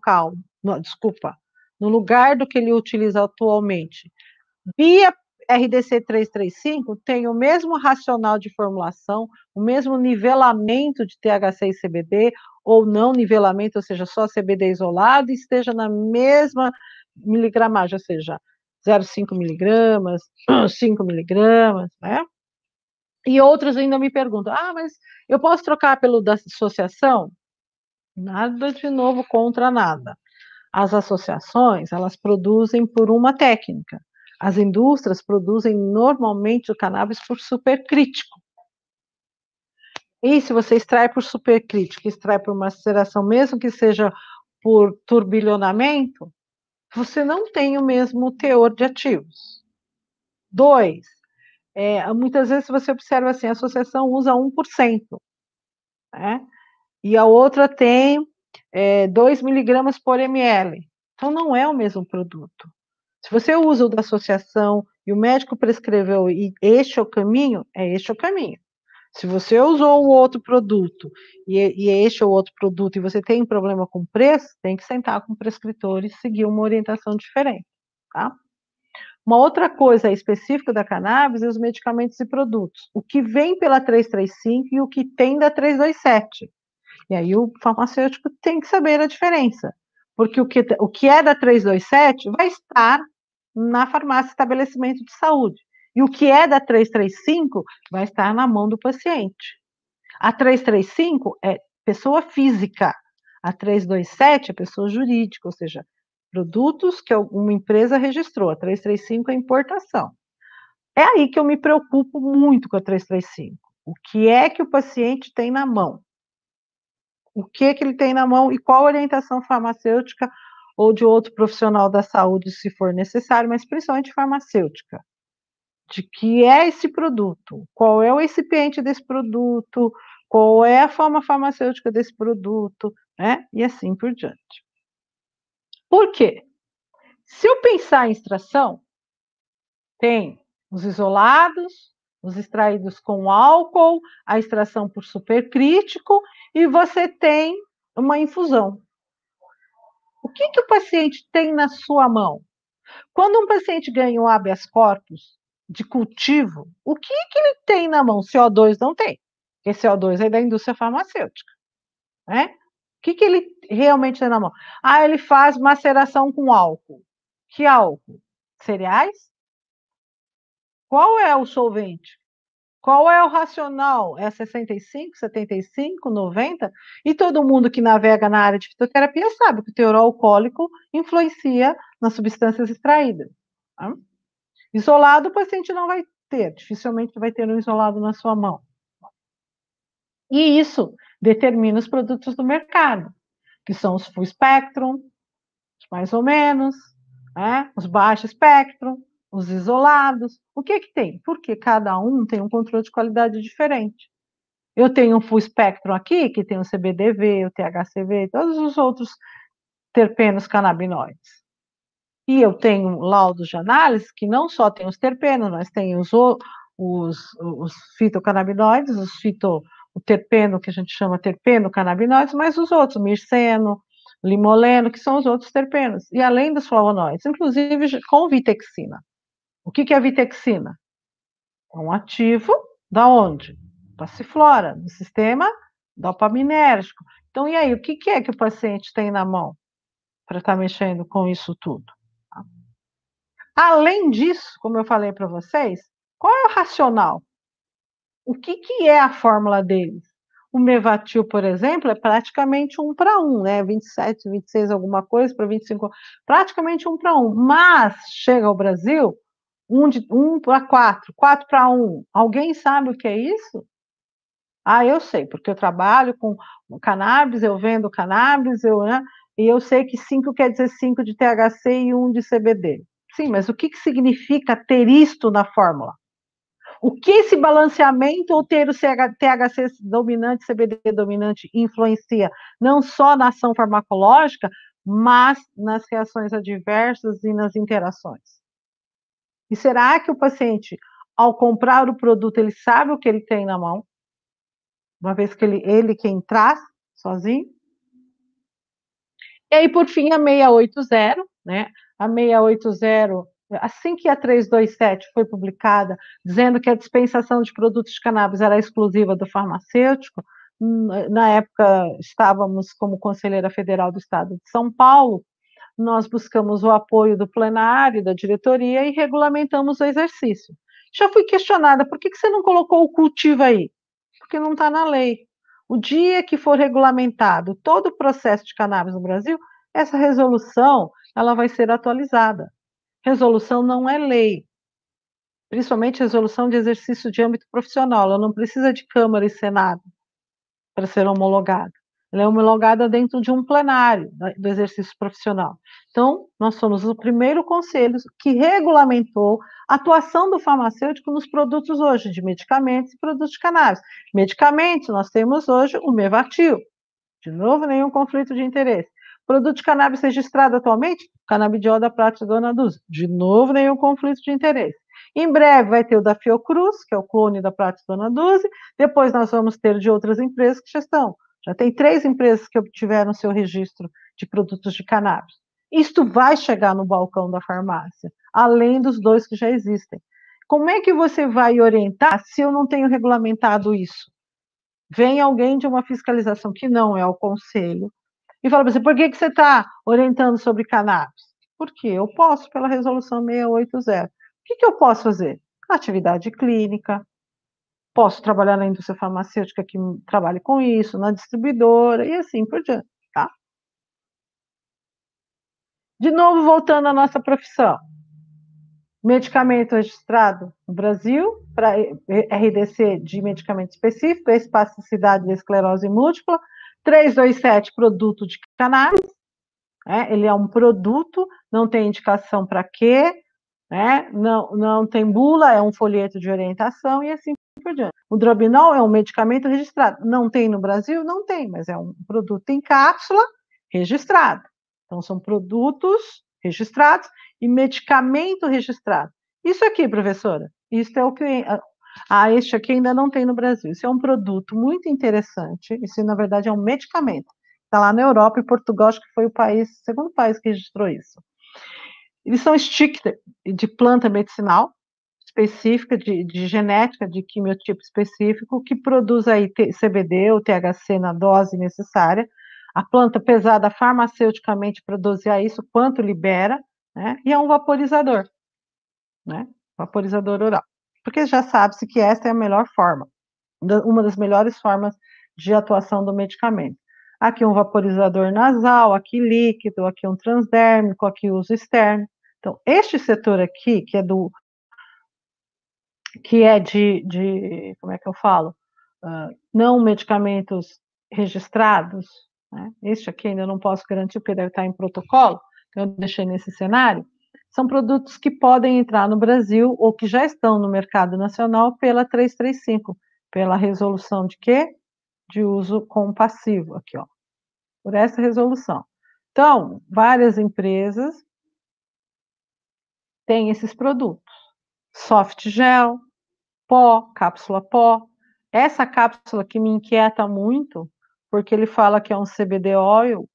do que ele utiliza atualmente, via RDC 335 tem o mesmo racional de formulação, o mesmo nivelamento de THC e CBD, ou não nivelamento, ou seja, só CBD isolado, e esteja na mesma miligramagem, ou seja, 0,5 miligramas, 5 miligramas, né? E outros ainda me perguntam, mas eu posso trocar pelo da associação? Nada de novo contra nada. As associações, elas produzem por uma técnica. As indústrias produzem normalmente o cannabis por supercrítico. E se você extrai por supercrítico, extrai por maceração, mesmo que seja por turbilhonamento, você não tem o mesmo teor de ativos. 2, muitas vezes você observa assim, a associação usa 1%, né? E a outra tem 2 miligramas por ml. Então, não é o mesmo produto. Se você usa o da associação e o médico prescreveu e este é o caminho, este é o caminho. Se você usou o outro produto e este é o outro produto e você tem um problema com preço, tem que sentar com o prescritor e seguir uma orientação diferente, tá? Uma outra coisa específica da cannabis é os medicamentos e produtos. O que vem pela 335 e o que tem da 327. E aí o farmacêutico tem que saber a diferença. Porque o que é da 327 vai estar na farmácia estabelecimento de saúde. E o que é da 335 vai estar na mão do paciente. A 335 é pessoa física. A 327 é pessoa jurídica, ou seja, produtos que uma empresa registrou. A 335 é importação. É aí que eu me preocupo muito com a 335. O que é que o paciente tem na mão? O que ele tem na mão e qual orientação farmacêutica ou de outro profissional da saúde, se for necessário, mas principalmente farmacêutica. De que é esse produto? Qual é o recipiente desse produto? Qual é a forma farmacêutica desse produto? Né? E assim por diante. Por quê? Se eu pensar em extração, tem os isolados, os extraídos com álcool, a extração por supercrítico, e você tem uma infusão. O que o paciente tem na sua mão? Quando um paciente ganha um habeas corpus de cultivo, o que ele tem na mão? CO2 não tem, porque CO2 é da indústria farmacêutica. Né? O que ele realmente tem na mão? Ele faz maceração com álcool. Que álcool? Cereais? Qual é o solvente? Qual é o racional? É 65, 75, 90? E todo mundo que navega na área de fitoterapia sabe que o teor alcoólico influencia nas substâncias extraídas. Tá? Isolado, o paciente não vai ter, dificilmente vai ter um isolado na sua mão. E isso determina os produtos do mercado, que são os full spectrum, mais ou menos, né? Os baixo spectrum, os isolados. O que tem? Porque cada um tem um controle de qualidade diferente. Eu tenho um full spectrum aqui, que tem o CBDV, o THCV, todos os outros terpenos canabinoides. E eu tenho laudos de análise que não só tem os terpenos, mas tem os fitocannabinoides, o terpeno, que a gente chama terpeno canabinoides, mas os outros, mirceno, limoleno, que são os outros terpenos. E além dos flavonoides, inclusive com vitexina. O que é a vitexina? É um ativo da onde? Passiflora, do sistema dopaminérgico. Então, e aí, o que é que o paciente tem na mão para estar mexendo com isso tudo? Além disso, como eu falei para vocês, qual é o racional? O que é a fórmula deles? O Mevatil, por exemplo, é praticamente 1 para 1, né? 27, 26, alguma coisa para 25, praticamente 1 para 1. Mas chega ao Brasil 1 para 4, 4 para 1. Alguém sabe o que é isso? Ah, eu sei, porque eu trabalho com cannabis, eu vendo cannabis, né? E eu sei que 5 quer dizer 5 de THC e 1 de CBD. Sim, mas o que significa ter isto na fórmula? O que esse balanceamento ou ter o THC dominante, CBD dominante, influencia não só na ação farmacológica, mas nas reações adversas e nas interações? E será que o paciente, ao comprar o produto, ele sabe o que ele tem na mão? Uma vez que ele quem traz, sozinho? E aí, por fim, a 680, né? A 680, assim que a 327 foi publicada, dizendo que a dispensação de produtos de cannabis era exclusiva do farmacêutico, na época estávamos como conselheira federal do estado de São Paulo, nós buscamos o apoio do plenário, da diretoria e regulamentamos o exercício. Já fui questionada, por que você não colocou o cultivo aí? Porque não está na lei. O dia que for regulamentado todo o processo de cannabis no Brasil, essa resolução ela vai ser atualizada. Resolução não é lei, principalmente resolução de exercício de âmbito profissional. Ela não precisa de Câmara e Senado para ser homologada. Ela é homologada dentro de um plenário do exercício profissional. Então, nós somos o primeiro conselho que regulamentou a atuação do farmacêutico nos produtos hoje, de medicamentos e produtos de cannabis. Medicamentos, nós temos hoje o Mevatil. De novo, nenhum conflito de interesse. Produto de cannabis registrado atualmente, canabidiol da Pratidona Duz. De novo, nenhum conflito de interesse. Em breve vai ter o da Fiocruz, que é o clone da Pratidona Duze. Depois nós vamos ter de outras empresas que já estão. Já tem 3 empresas que obtiveram seu registro de produtos de cannabis. Isto vai chegar no balcão da farmácia, além dos 2 que já existem. Como é que você vai orientar se eu não tenho regulamentado isso? Vem alguém de uma fiscalização que não é o conselho e fala para você, por que você está orientando sobre cannabis? Porque eu posso, pela resolução 680. O que eu posso fazer? Atividade clínica, posso trabalhar na indústria farmacêutica que trabalhe com isso, na distribuidora e assim por diante, tá? De novo, voltando à nossa profissão. Medicamento registrado no Brasil, para RDC de medicamento específico, espasticidade da esclerose múltipla, 327, produto de cannabis, né? Ele é um produto, não tem indicação para quê, né? Não tem bula, é um folheto de orientação e assim por diante. O Dronabinol é um medicamento registrado, não tem no Brasil? Não tem, mas é um produto em cápsula registrado. Então, são produtos registrados e medicamento registrado. Isso aqui, professora, isso é o que... este aqui ainda não tem no Brasil. Isso é um produto muito interessante, isso na verdade é um medicamento. Está lá na Europa e Portugal, acho que foi o segundo país que registrou isso. Eles são sticks de planta medicinal, específica, de genética, de quimiotipo específico, que produz aí CBD ou THC na dose necessária. A planta pesada farmaceuticamente para dosear isso, quanto libera, né? E é um vaporizador, né? Vaporizador oral. Porque já sabe-se que essa é a melhor forma, uma das melhores formas de atuação do medicamento. Aqui um vaporizador nasal, aqui líquido, aqui um transdérmico, aqui uso externo. Então, este setor aqui, que é de como é que eu falo? Não medicamentos registrados, né? Este aqui ainda não posso garantir, porque deve estar em protocolo, então eu deixei nesse cenário. São produtos que podem entrar no Brasil ou que já estão no mercado nacional pela 335, Pela resolução de quê? De uso compassivo, aqui, ó. Por essa resolução. Então, várias empresas têm esses produtos. Soft gel, pó, cápsula pó. Essa cápsula que me inquieta muito, porque ele fala que é um CBD oil,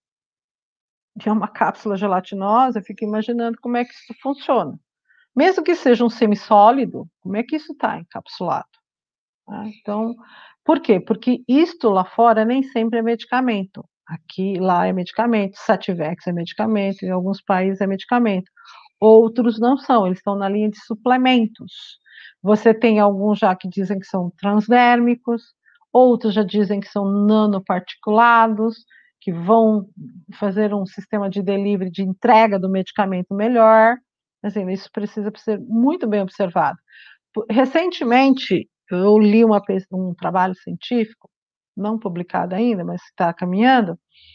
que é uma cápsula gelatinosa, eu fico imaginando como é que isso funciona. Mesmo que seja um semissólido, como é que isso está encapsulado? Então, por quê? Porque isto lá fora nem sempre é medicamento. Aqui, lá é medicamento, Sativex é medicamento, em alguns países é medicamento. Outros não são, eles estão na linha de suplementos. Você tem alguns já que dizem que são transdérmicos, outros já dizem que são nanoparticulados, que vão fazer um sistema de delivery, de entrega do medicamento melhor. Assim, isso precisa ser muito bem observado. Recentemente, eu li um trabalho científico, não publicado ainda, mas está caminhando,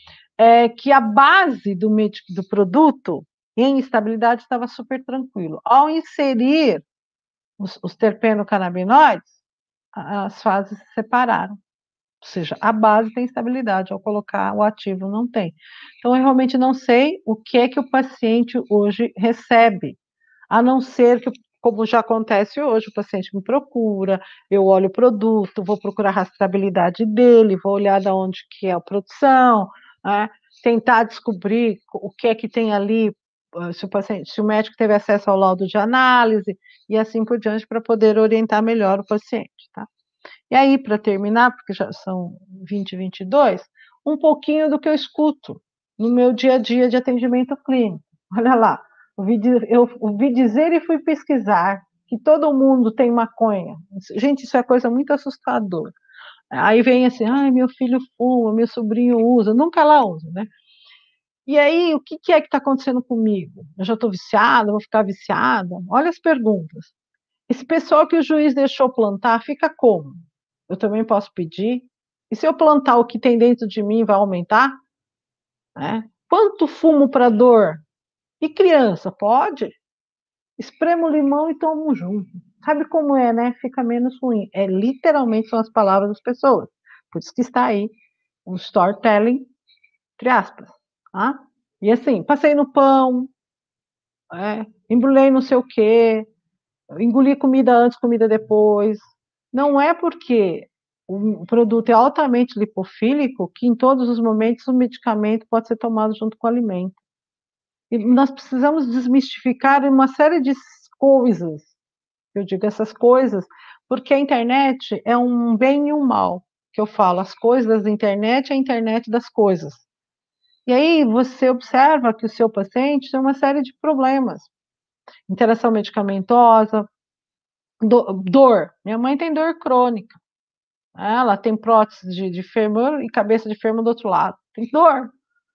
que a base do produto em estabilidade estava super tranquilo. Ao inserir os terpenocannabinoides, as fases se separaram. Ou seja, a base tem estabilidade, ao colocar o ativo não tem. Então, eu realmente não sei o que é que o paciente hoje recebe, a não ser que, como já acontece hoje, o paciente me procura, eu olho o produto, vou procurar a rastreabilidade dele, vou olhar de onde que é a produção, né? Tentar descobrir o que é que tem ali, se o médico teve acesso ao laudo de análise, e assim por diante, para poder orientar melhor o paciente, tá? E aí, para terminar, porque já são 20h22, um pouquinho do que eu escuto no meu dia a dia de atendimento clínico. Olha lá, eu ouvi dizer e fui pesquisar que todo mundo tem maconha. Gente, isso é coisa muito assustadora. Aí vem assim, ai, meu filho fuma, meu sobrinho usa, nunca lá usa, né? E aí, o que é que está acontecendo comigo? Eu já estou viciada, vou ficar viciada? Olha as perguntas. Esse pessoal que o juiz deixou plantar, fica como? Eu também posso pedir? E se eu plantar o que tem dentro de mim, vai aumentar? Né? Quanto fumo para dor? E criança, pode? Espremo o limão e tomo junto. Sabe como é, né? Fica menos ruim. Literalmente são as palavras das pessoas. Por isso que está aí um storytelling, entre aspas. Tá? E assim, passei no pão, embrulhei não sei o quê, engoli comida antes, comida depois. Não é porque o produto é altamente lipofílico que em todos os momentos o medicamento pode ser tomado junto com o alimento. E nós precisamos desmistificar uma série de coisas, eu digo essas coisas, porque a internet é um bem e um mal, que eu falo, as coisas da internet é a internet das coisas. E aí você observa que o seu paciente tem uma série de problemas, interação medicamentosa, dor. Minha mãe tem dor crônica. Ela tem prótese de fêmur e cabeça de fêmur do outro lado. Tem dor.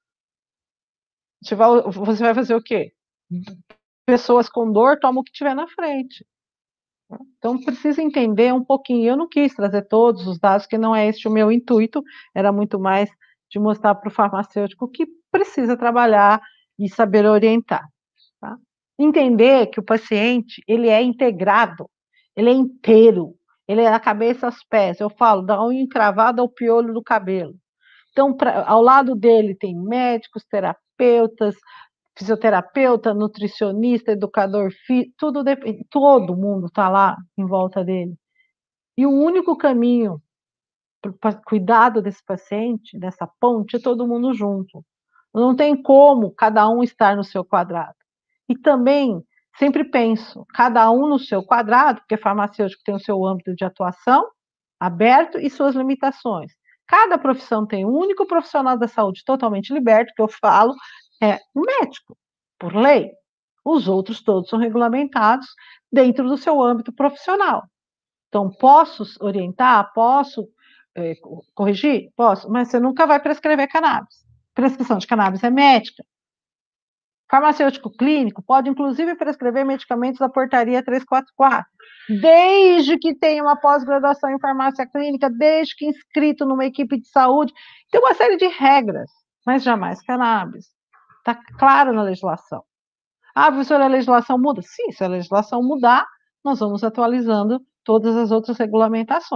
Você vai fazer o quê? Pessoas com dor tomam o que tiver na frente. Então, precisa entender um pouquinho. Eu não quis trazer todos os dados, que não é este o meu intuito, era muito mais de mostrar para o farmacêutico que precisa trabalhar e saber orientar. Tá? Entender que o paciente, ele é integrado, ele é inteiro, ele é da cabeça aos pés. Eu falo, da unha encravada ao piolho do cabelo. Então, ao lado dele tem médicos, terapeutas, fisioterapeuta, nutricionista, educador físico, todo mundo está lá em volta dele. E o único caminho para cuidado desse paciente, dessa ponte, é todo mundo junto. Não tem como cada um estar no seu quadrado. E também, sempre penso, cada um no seu quadrado, porque farmacêutico tem o seu âmbito de atuação aberto e suas limitações. Cada profissão tem um único profissional da saúde totalmente liberto, que eu falo, é o médico, por lei. Os outros todos são regulamentados dentro do seu âmbito profissional. Então, posso orientar, posso corrigir? Posso, mas você nunca vai prescrever cannabis. Prescrição de cannabis é médica. Farmacêutico clínico pode, inclusive, prescrever medicamentos da portaria 344, desde que tenha uma pós-graduação em farmácia clínica, desde que inscrito numa equipe de saúde. Tem uma série de regras, mas jamais cannabis. Está claro na legislação. Professora, a legislação muda? Sim, se a legislação mudar, nós vamos atualizando todas as outras regulamentações.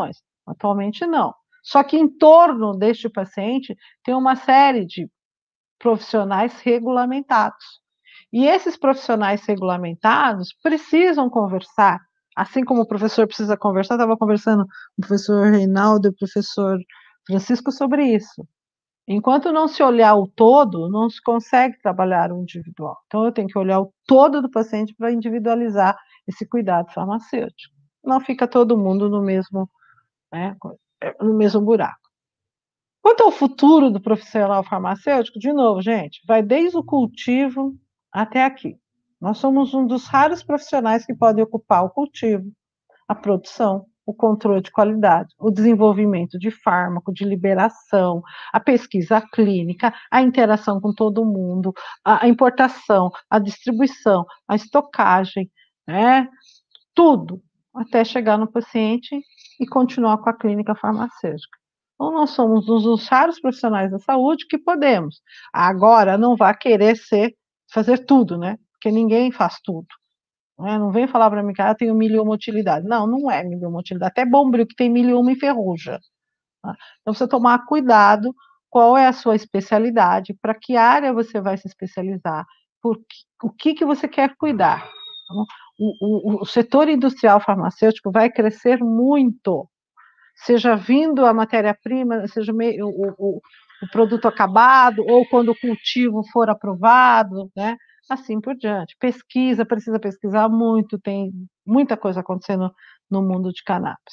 Atualmente não. Só que em torno deste paciente tem uma série de profissionais regulamentados. E esses profissionais regulamentados precisam conversar, assim como o professor precisa conversar. Estava conversando com o professor Reinaldo e o professor Francisco sobre isso. Enquanto não se olhar o todo, não se consegue trabalhar o individual. Então, eu tenho que olhar o todo do paciente para individualizar esse cuidado farmacêutico. Não fica todo mundo no mesmo, né, no mesmo buraco. Quanto ao futuro do profissional farmacêutico, de novo, gente, vai desde o cultivo até aqui. Nós somos um dos raros profissionais que podem ocupar o cultivo, a produção, o controle de qualidade, o desenvolvimento de fármaco, de liberação, a pesquisa clínica, a interação com todo mundo, a importação, a distribuição, a estocagem, né? Tudo, até chegar no paciente e continuar com a clínica farmacêutica. Então, nós somos um dos raros profissionais da saúde que podemos. Agora, não vá querer fazer tudo, né? Porque ninguém faz tudo. Não vem falar para mim que eu tenho 1.001 utilidades. Não, não é 1.001 utilidades. Até bombril que tem 1.001 enferruja. Tá? Então, você tomar cuidado qual é a sua especialidade, para que área você vai se especializar, o que você quer cuidar. O setor industrial farmacêutico vai crescer muito, seja vindo a matéria-prima, seja o produto acabado, ou quando o cultivo for aprovado, né? Assim por diante. Pesquisa, precisa pesquisar muito, tem muita coisa acontecendo no mundo de cannabis.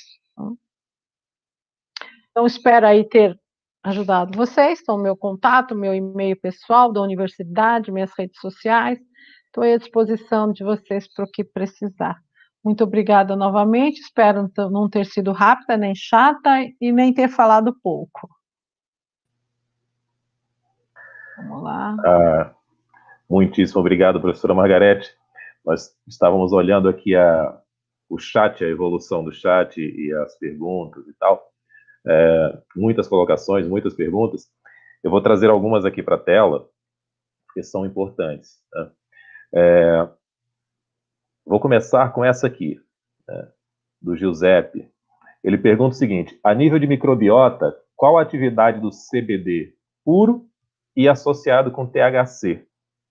Então, espero aí ter ajudado vocês. Então, meu contato, meu e-mail pessoal da universidade, minhas redes sociais. Estou à disposição de vocês para o que precisar. Muito obrigada novamente. Espero não ter sido rápida, nem chata e nem ter falado pouco. Vamos lá.
Muitíssimo obrigado, professora Margarete. Nós estávamos olhando aqui o chat, a evolução do chat e as perguntas e tal. Muitas colocações, muitas perguntas. Eu vou trazer algumas aqui para a tela, que são importantes. Né? Vou começar com essa aqui, né, do Giuseppe. Ele pergunta o seguinte: a nível de microbiota, qual a atividade do CBD puro e associado com THC?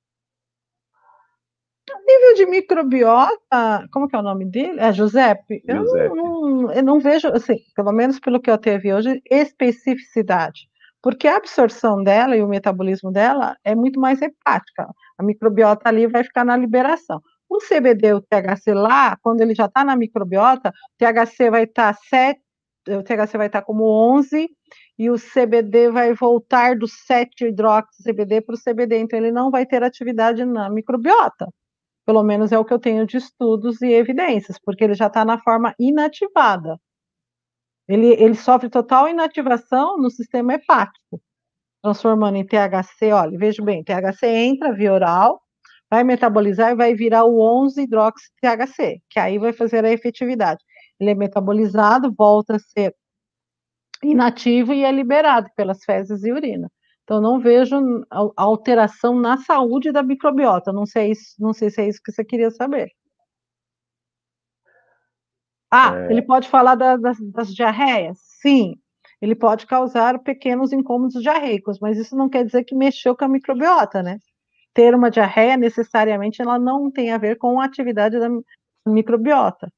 Nível de microbiota, como que é o nome dele? É Giuseppe?
Giuseppe.
Eu não vejo, assim, pelo menos pelo que eu teve hoje, especificidade. Porque a absorção dela e o metabolismo dela é muito mais hepática. A microbiota ali vai ficar na liberação. O CBD, o THC lá, quando ele já está na microbiota, o THC vai estar 7, o THC vai estar como 11, e o CBD vai voltar do 7-hidroxi-CBD para o CBD, então ele não vai ter atividade na microbiota. Pelo menos é o que eu tenho de estudos e evidências, porque ele já está na forma inativada. Ele sofre total inativação no sistema hepático, transformando em THC, olha, veja bem, THC entra via oral, vai metabolizar e vai virar o 11-hidroxi-THC, que aí vai fazer a efetividade. Ele é metabolizado, volta a ser inativo e é liberado pelas fezes e urina. Então, não vejo alteração na saúde da microbiota. Não sei se é isso que você queria saber. Ele pode falar das diarreias? Sim. Ele pode causar pequenos incômodos diarreicos, mas isso não quer dizer que mexeu com a microbiota, né? Ter uma diarreia, necessariamente, ela não tem a ver com a atividade da microbiota.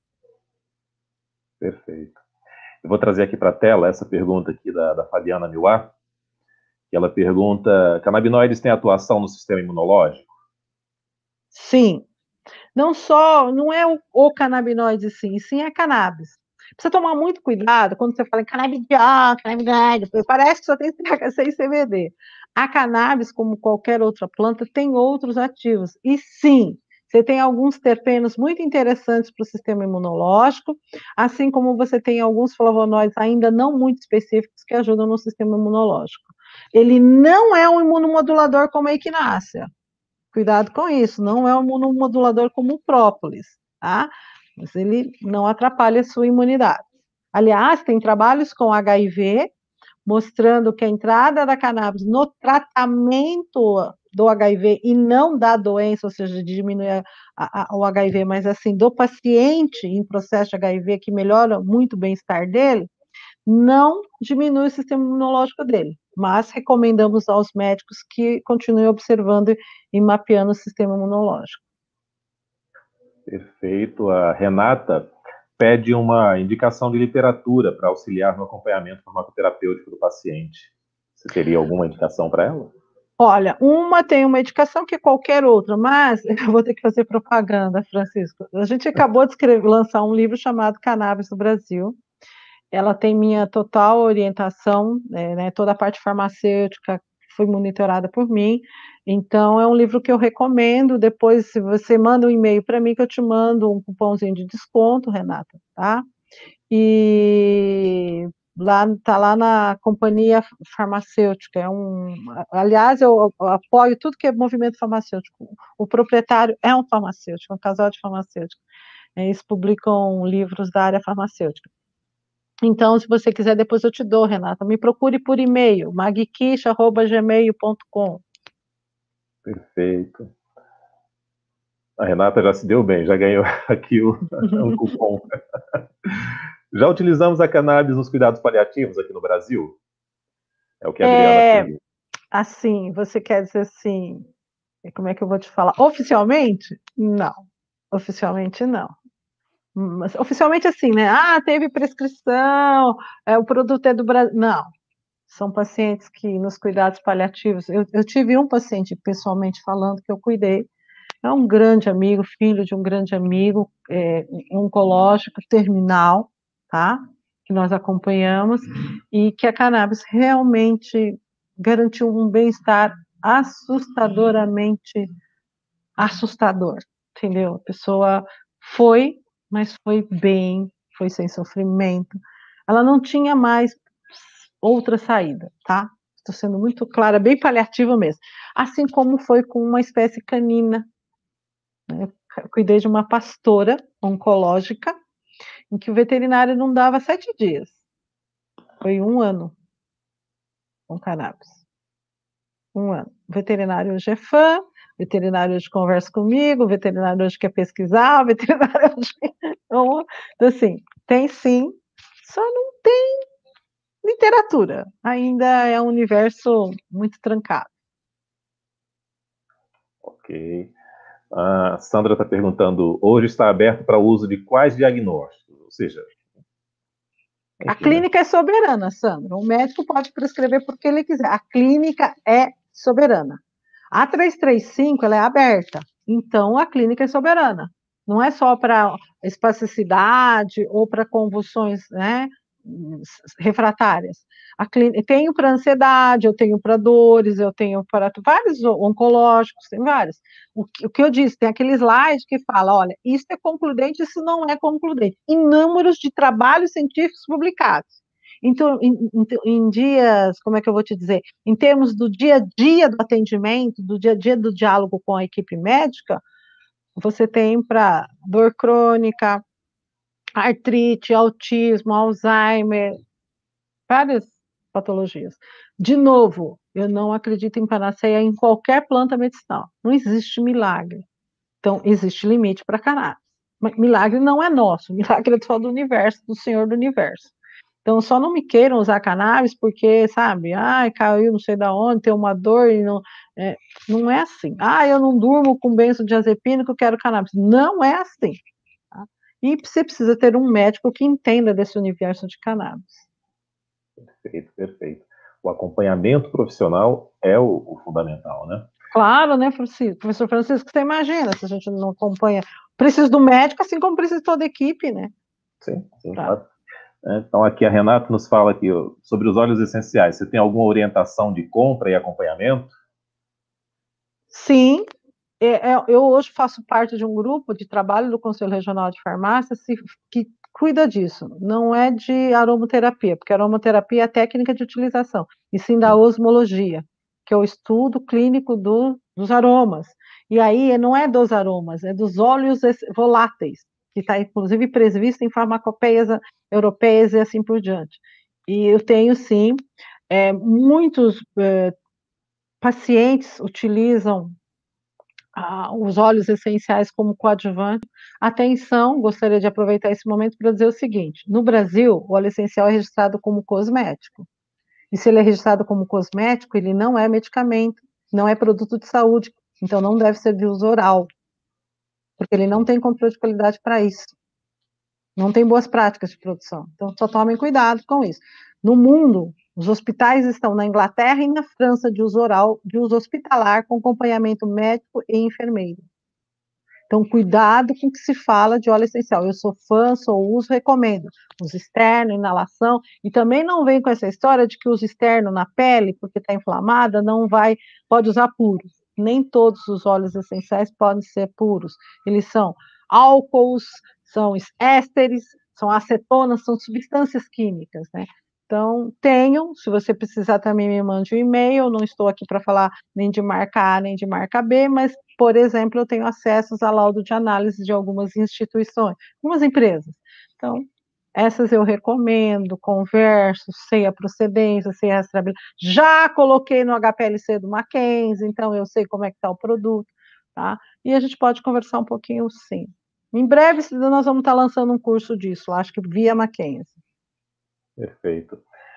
Perfeito. Eu vou trazer aqui para a tela essa pergunta aqui da Fabiana Miuá, que ela pergunta: canabinoides têm atuação no sistema imunológico?
Sim. Não é o canabinoide, sim é cannabis. Precisa tomar muito cuidado quando você fala em canabinoide, parece que só tem THC e CBD. A cannabis, como qualquer outra planta, tem outros ativos. E sim, você tem alguns terpenos muito interessantes para o sistema imunológico, assim como você tem alguns flavonoides ainda não muito específicos que ajudam no sistema imunológico. Ele não é um imunomodulador como a equinácea. Cuidado com isso, não é um imunomodulador como o própolis, tá? Mas ele não atrapalha a sua imunidade. Aliás, tem trabalhos com HIV mostrando que a entrada da cannabis no tratamento do HIV e não da doença, ou seja, de diminuir o HIV, mas assim, do paciente em processo de HIV, que melhora muito o bem-estar dele, não diminui o sistema imunológico dele, mas recomendamos aos médicos que continuem observando e mapeando o sistema imunológico.
Perfeito. A Renata pede uma indicação de literatura para auxiliar no acompanhamento farmacoterapêutico do paciente. Você teria alguma indicação para ela?
Olha, tem uma indicação que qualquer outra, mas eu vou ter que fazer propaganda, Francisco. A gente acabou de lançar um livro chamado Cannabis no Brasil. Ela tem minha total orientação, né, toda a parte farmacêutica foi monitorada por mim. Então, é um livro que eu recomendo. Depois, se você manda um e-mail para mim, que eu te mando um cupomzinho de desconto, Renata, tá? E tá lá na companhia farmacêutica. Aliás, eu apoio tudo que é movimento farmacêutico. O proprietário é um farmacêutico, um casal de farmacêuticos. Eles publicam livros da área farmacêutica. Então, se você quiser, depois eu te dou, Renata. Me procure por e-mail, magquiche@gmail.com.
Perfeito. A Renata já se deu bem, já ganhou aqui um cupom. Já utilizamos a cannabis nos cuidados paliativos aqui no Brasil? É o que a Adriana pergunta.
Assim, você quer dizer assim, como é que eu vou te falar? Oficialmente? Não. Oficialmente, não. Mas, oficialmente, assim, né? Teve prescrição, o produto é do Brasil. Não. São pacientes que, nos cuidados paliativos, eu tive um paciente, pessoalmente falando, que eu cuidei. É um grande amigo, filho de um grande amigo, oncológico, terminal, tá? Que nós acompanhamos, e que a cannabis realmente garantiu um bem-estar assustadoramente assustador, entendeu? A pessoa foi, mas foi bem, foi sem sofrimento. Ela não tinha mais outra saída, tá? Estou sendo muito clara, bem paliativa mesmo. Assim como foi com uma espécie canina. Eu cuidei de uma pastora oncológica, em que o veterinário não dava 7 dias. Foi 1 ano com cannabis. 1 ano. O veterinário hoje é fã, o veterinário hoje conversa comigo, o veterinário hoje quer pesquisar, o veterinário hoje... Então, assim, tem sim, só não tem literatura. Ainda é um universo muito trancado.
Ok. A Sandra está perguntando, hoje está aberto para o uso de quais diagnósticos? Ou seja... Enfim,
a clínica é soberana, Sandra. O médico pode prescrever porque ele quiser. A clínica é soberana. A 335, ela é aberta. Então, a clínica é soberana. Não é só para espasticidade ou para convulsões, né, refratárias. Tenho para ansiedade, eu tenho para dores, eu tenho para vários oncológicos, tem vários. O que eu disse, tem aquele slide que fala, olha, isso é concludente, isso não é concludente. Inúmeros de trabalhos científicos publicados. Então, em dias, como é que eu vou te dizer? Em termos do dia a dia do atendimento, do dia a dia do diálogo com a equipe médica, você tem para dor crônica, artrite, autismo, Alzheimer, várias patologias. De novo, eu não acredito em panaceia em qualquer planta medicinal. Não existe milagre. Então, existe limite para cannabis. Mas milagre não é nosso, milagre é só do universo, do Senhor do universo. Então, só não me queiram usar cannabis porque, sabe, caiu não sei da onde, tem uma dor e não... não é assim. Eu não durmo com benzodiazepina que eu quero cannabis. Não é assim. Tá? E você precisa ter um médico que entenda desse universo de cannabis.
Perfeito, perfeito. O acompanhamento profissional é o fundamental, né?
Claro, né, professor Francisco, você imagina, se a gente não acompanha, precisa do médico, assim como precisa de toda a equipe, né?
Sim, claro. Então, aqui a Renata nos fala aqui sobre os óleos essenciais. Você tem alguma orientação de compra e acompanhamento?
Sim, eu hoje faço parte de um grupo de trabalho do Conselho Regional de Farmácia que cuida disso. Não é de aromaterapia, porque aromaterapia é a técnica de utilização, e sim da osmologia, que é o estudo clínico dos aromas. E aí não é dos aromas, é dos óleos voláteis, que está inclusive previsto em farmacopeias europeias e assim por diante. E eu tenho, sim, muitos pacientes utilizam os óleos essenciais como coadjuvante. Atenção, gostaria de aproveitar esse momento para dizer o seguinte: no Brasil, o óleo essencial é registrado como cosmético. E se ele é registrado como cosmético, ele não é medicamento, não é produto de saúde, então não deve ser de uso oral, porque ele não tem controle de qualidade para isso. Não tem boas práticas de produção. Então, só tomem cuidado com isso. No mundo, os hospitais estão na Inglaterra e na França de uso oral, de uso hospitalar, com acompanhamento médico e enfermeiro. Então, cuidado com o que se fala de óleo essencial. Eu sou fã, sou uso, recomendo. Uso externo, inalação, e também não vem com essa história de que uso externo na pele, porque está inflamada, não vai, pode usar puros. Nem todos os óleos essenciais podem ser puros. Eles são álcools, são ésteres, são acetonas, são substâncias químicas, né? Então, tenham, se você precisar também me mande um e-mail, não estou aqui para falar nem de marca A, nem de marca B, mas, por exemplo, eu tenho acessos a laudo de análise de algumas instituições, algumas empresas. Então, essas eu recomendo, converso, sei a procedência, sei a rastreabilidade. Já coloquei no HPLC do Mackenzie, então eu sei como é que está o produto, tá? E a gente pode conversar um pouquinho, sim. Em breve, nós vamos estar lançando um curso disso, acho que via Mackenzie.
Perfeito.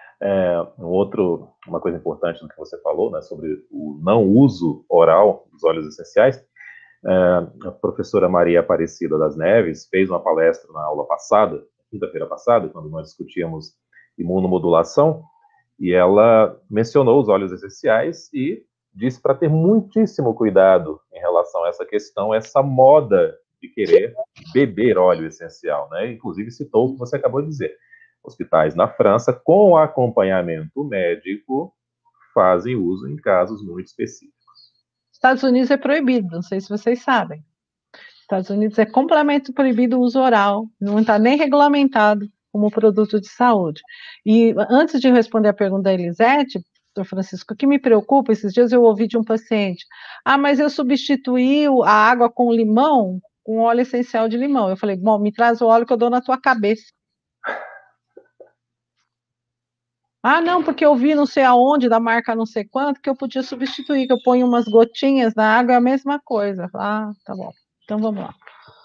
Uma coisa importante do que você falou, né, sobre o não uso oral dos óleos essenciais, a professora Maria Aparecida das Neves fez uma palestra na aula passada, quinta-feira passada, quando nós discutíamos imunomodulação, e ela mencionou os óleos essenciais e disse para ter muitíssimo cuidado em relação a essa questão, essa moda de querer beber óleo essencial, né? Inclusive citou o que você acabou de dizer. Hospitais na França, com acompanhamento médico, fazem uso em casos muito específicos.
Estados Unidos é proibido, não sei se vocês sabem. Estados Unidos é completamente proibido o uso oral, não está nem regulamentado como produto de saúde. E antes de responder a pergunta da Elisete, doutor Francisco, o que me preocupa, esses dias eu ouvi de um paciente, mas eu substituí a água com limão com óleo essencial de limão. Eu falei, bom, me traz o óleo que eu dou na tua cabeça. Não, porque eu vi não sei aonde, da marca não sei quanto, que eu podia substituir, que eu ponho umas gotinhas na água, é a mesma coisa. Tá bom, então vamos lá.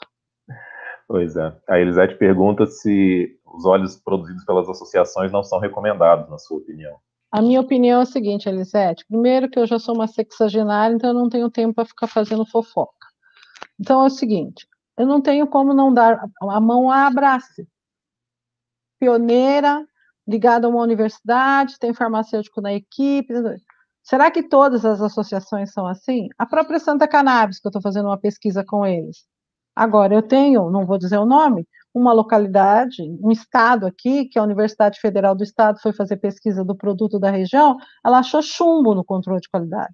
Pois é. A Elisete pergunta se os óleos produzidos pelas associações não são recomendados, na sua opinião.
A minha opinião é a seguinte, Elisete. Primeiro que eu já sou uma sexagenária, então eu não tenho tempo para ficar fazendo fofoca. Então é o seguinte, eu não tenho como não dar a mão a abraço. Pioneira, ligada a uma universidade, tem farmacêutico na equipe. Será que todas as associações são assim? A própria Santa Cannabis, que eu estou fazendo uma pesquisa com eles. Agora, eu tenho, não vou dizer o nome, uma localidade, um estado aqui, que a Universidade Federal do Estado foi fazer pesquisa do produto da região, ela achou chumbo no controle de qualidade.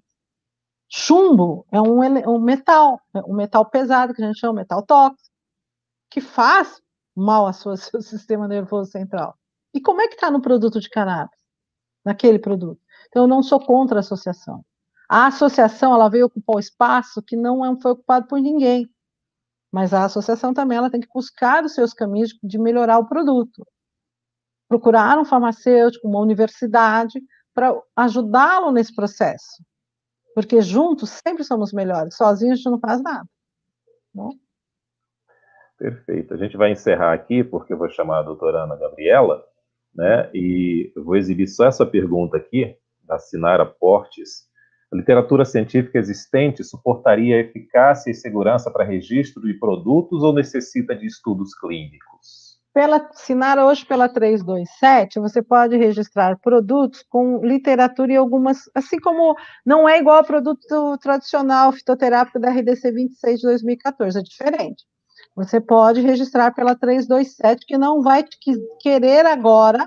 Chumbo é um metal pesado, que a gente chama metal tóxico, que faz mal ao seu sistema nervoso central. E como é que está no produto de cannabis? Naquele produto. Então, eu não sou contra a associação. A associação, ela veio ocupar o espaço que não foi ocupado por ninguém. Mas a associação também ela tem que buscar os seus caminhos de melhorar o produto. Procurar um farmacêutico, uma universidade, para ajudá-lo nesse processo. Porque juntos sempre somos melhores, sozinhos a gente não faz nada. Não?
Perfeito. A gente vai encerrar aqui, porque eu vou chamar a doutora Ana Gabriela, né? E eu vou exibir só essa pergunta aqui, da Sinara Portes. A literatura científica existente suportaria eficácia e segurança para registro de produtos ou necessita de estudos clínicos?
Pela Sinara, hoje pela 327, você pode registrar produtos com literatura e algumas, assim como não é igual ao produto tradicional fitoterápico da RDC 26 de 2014, é diferente. Você pode registrar pela 327, que não vai querer agora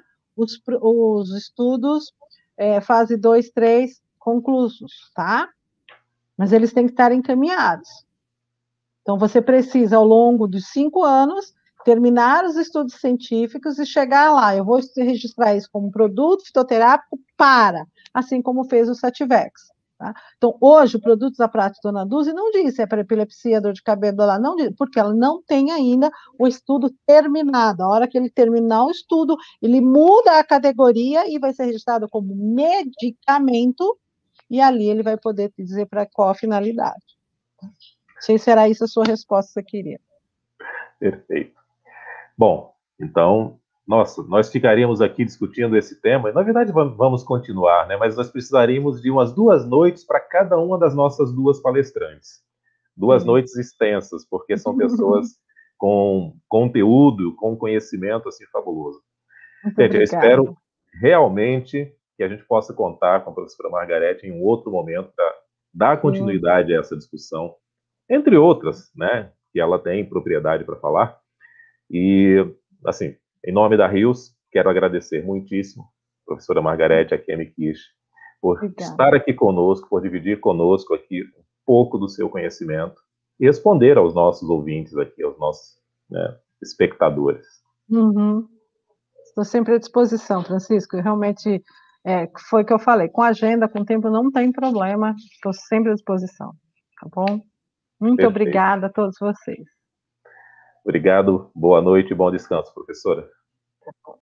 os estudos fase 2, 3 conclusos, tá? Mas eles têm que estar encaminhados. Então, você precisa, ao longo dos 5 anos, terminar os estudos científicos e chegar lá. Eu vou registrar isso como produto fitoterápico assim como fez o Sativex. Tá? Então, hoje, o produto da Pratidona Duzi não diz se é para epilepsia, dor de cabeça, não diz, porque ela não tem ainda o estudo terminado. A hora que ele terminar o estudo, ele muda a categoria e vai ser registrado como medicamento e ali ele vai poder te dizer para qual a finalidade. Não sei se era isso a sua resposta, você queria.
Perfeito. Bom, então, nossa, nós ficaríamos aqui discutindo esse tema, e na verdade vamos continuar, né? Mas nós precisaríamos de umas 2 noites para cada uma das nossas 2 palestrantes. 2 noites extensas, porque são pessoas com conteúdo, com conhecimento assim fabuloso.
Muito
Gente, eu
obrigada.
espero realmente que a gente possa contar com a professora Margarete em um outro momento para dar
Sim.
continuidade a essa discussão, entre outras, né, que ela tem propriedade para falar. E, assim, em nome da Rios, quero agradecer muitíssimo a professora Margarete Akemi Kish por
Obrigada.
estar aqui conosco, por dividir conosco aqui um pouco do seu conhecimento e responder aos nossos ouvintes aqui, aos nossos, né, espectadores.
Uhum. Estou sempre à disposição, Francisco. Realmente, foi o que eu falei. Com agenda, com tempo, não tem problema. Estou sempre à disposição. Tá bom? Muito
Perfeito.
obrigada a todos vocês.
Obrigado, boa noite e bom descanso, professora.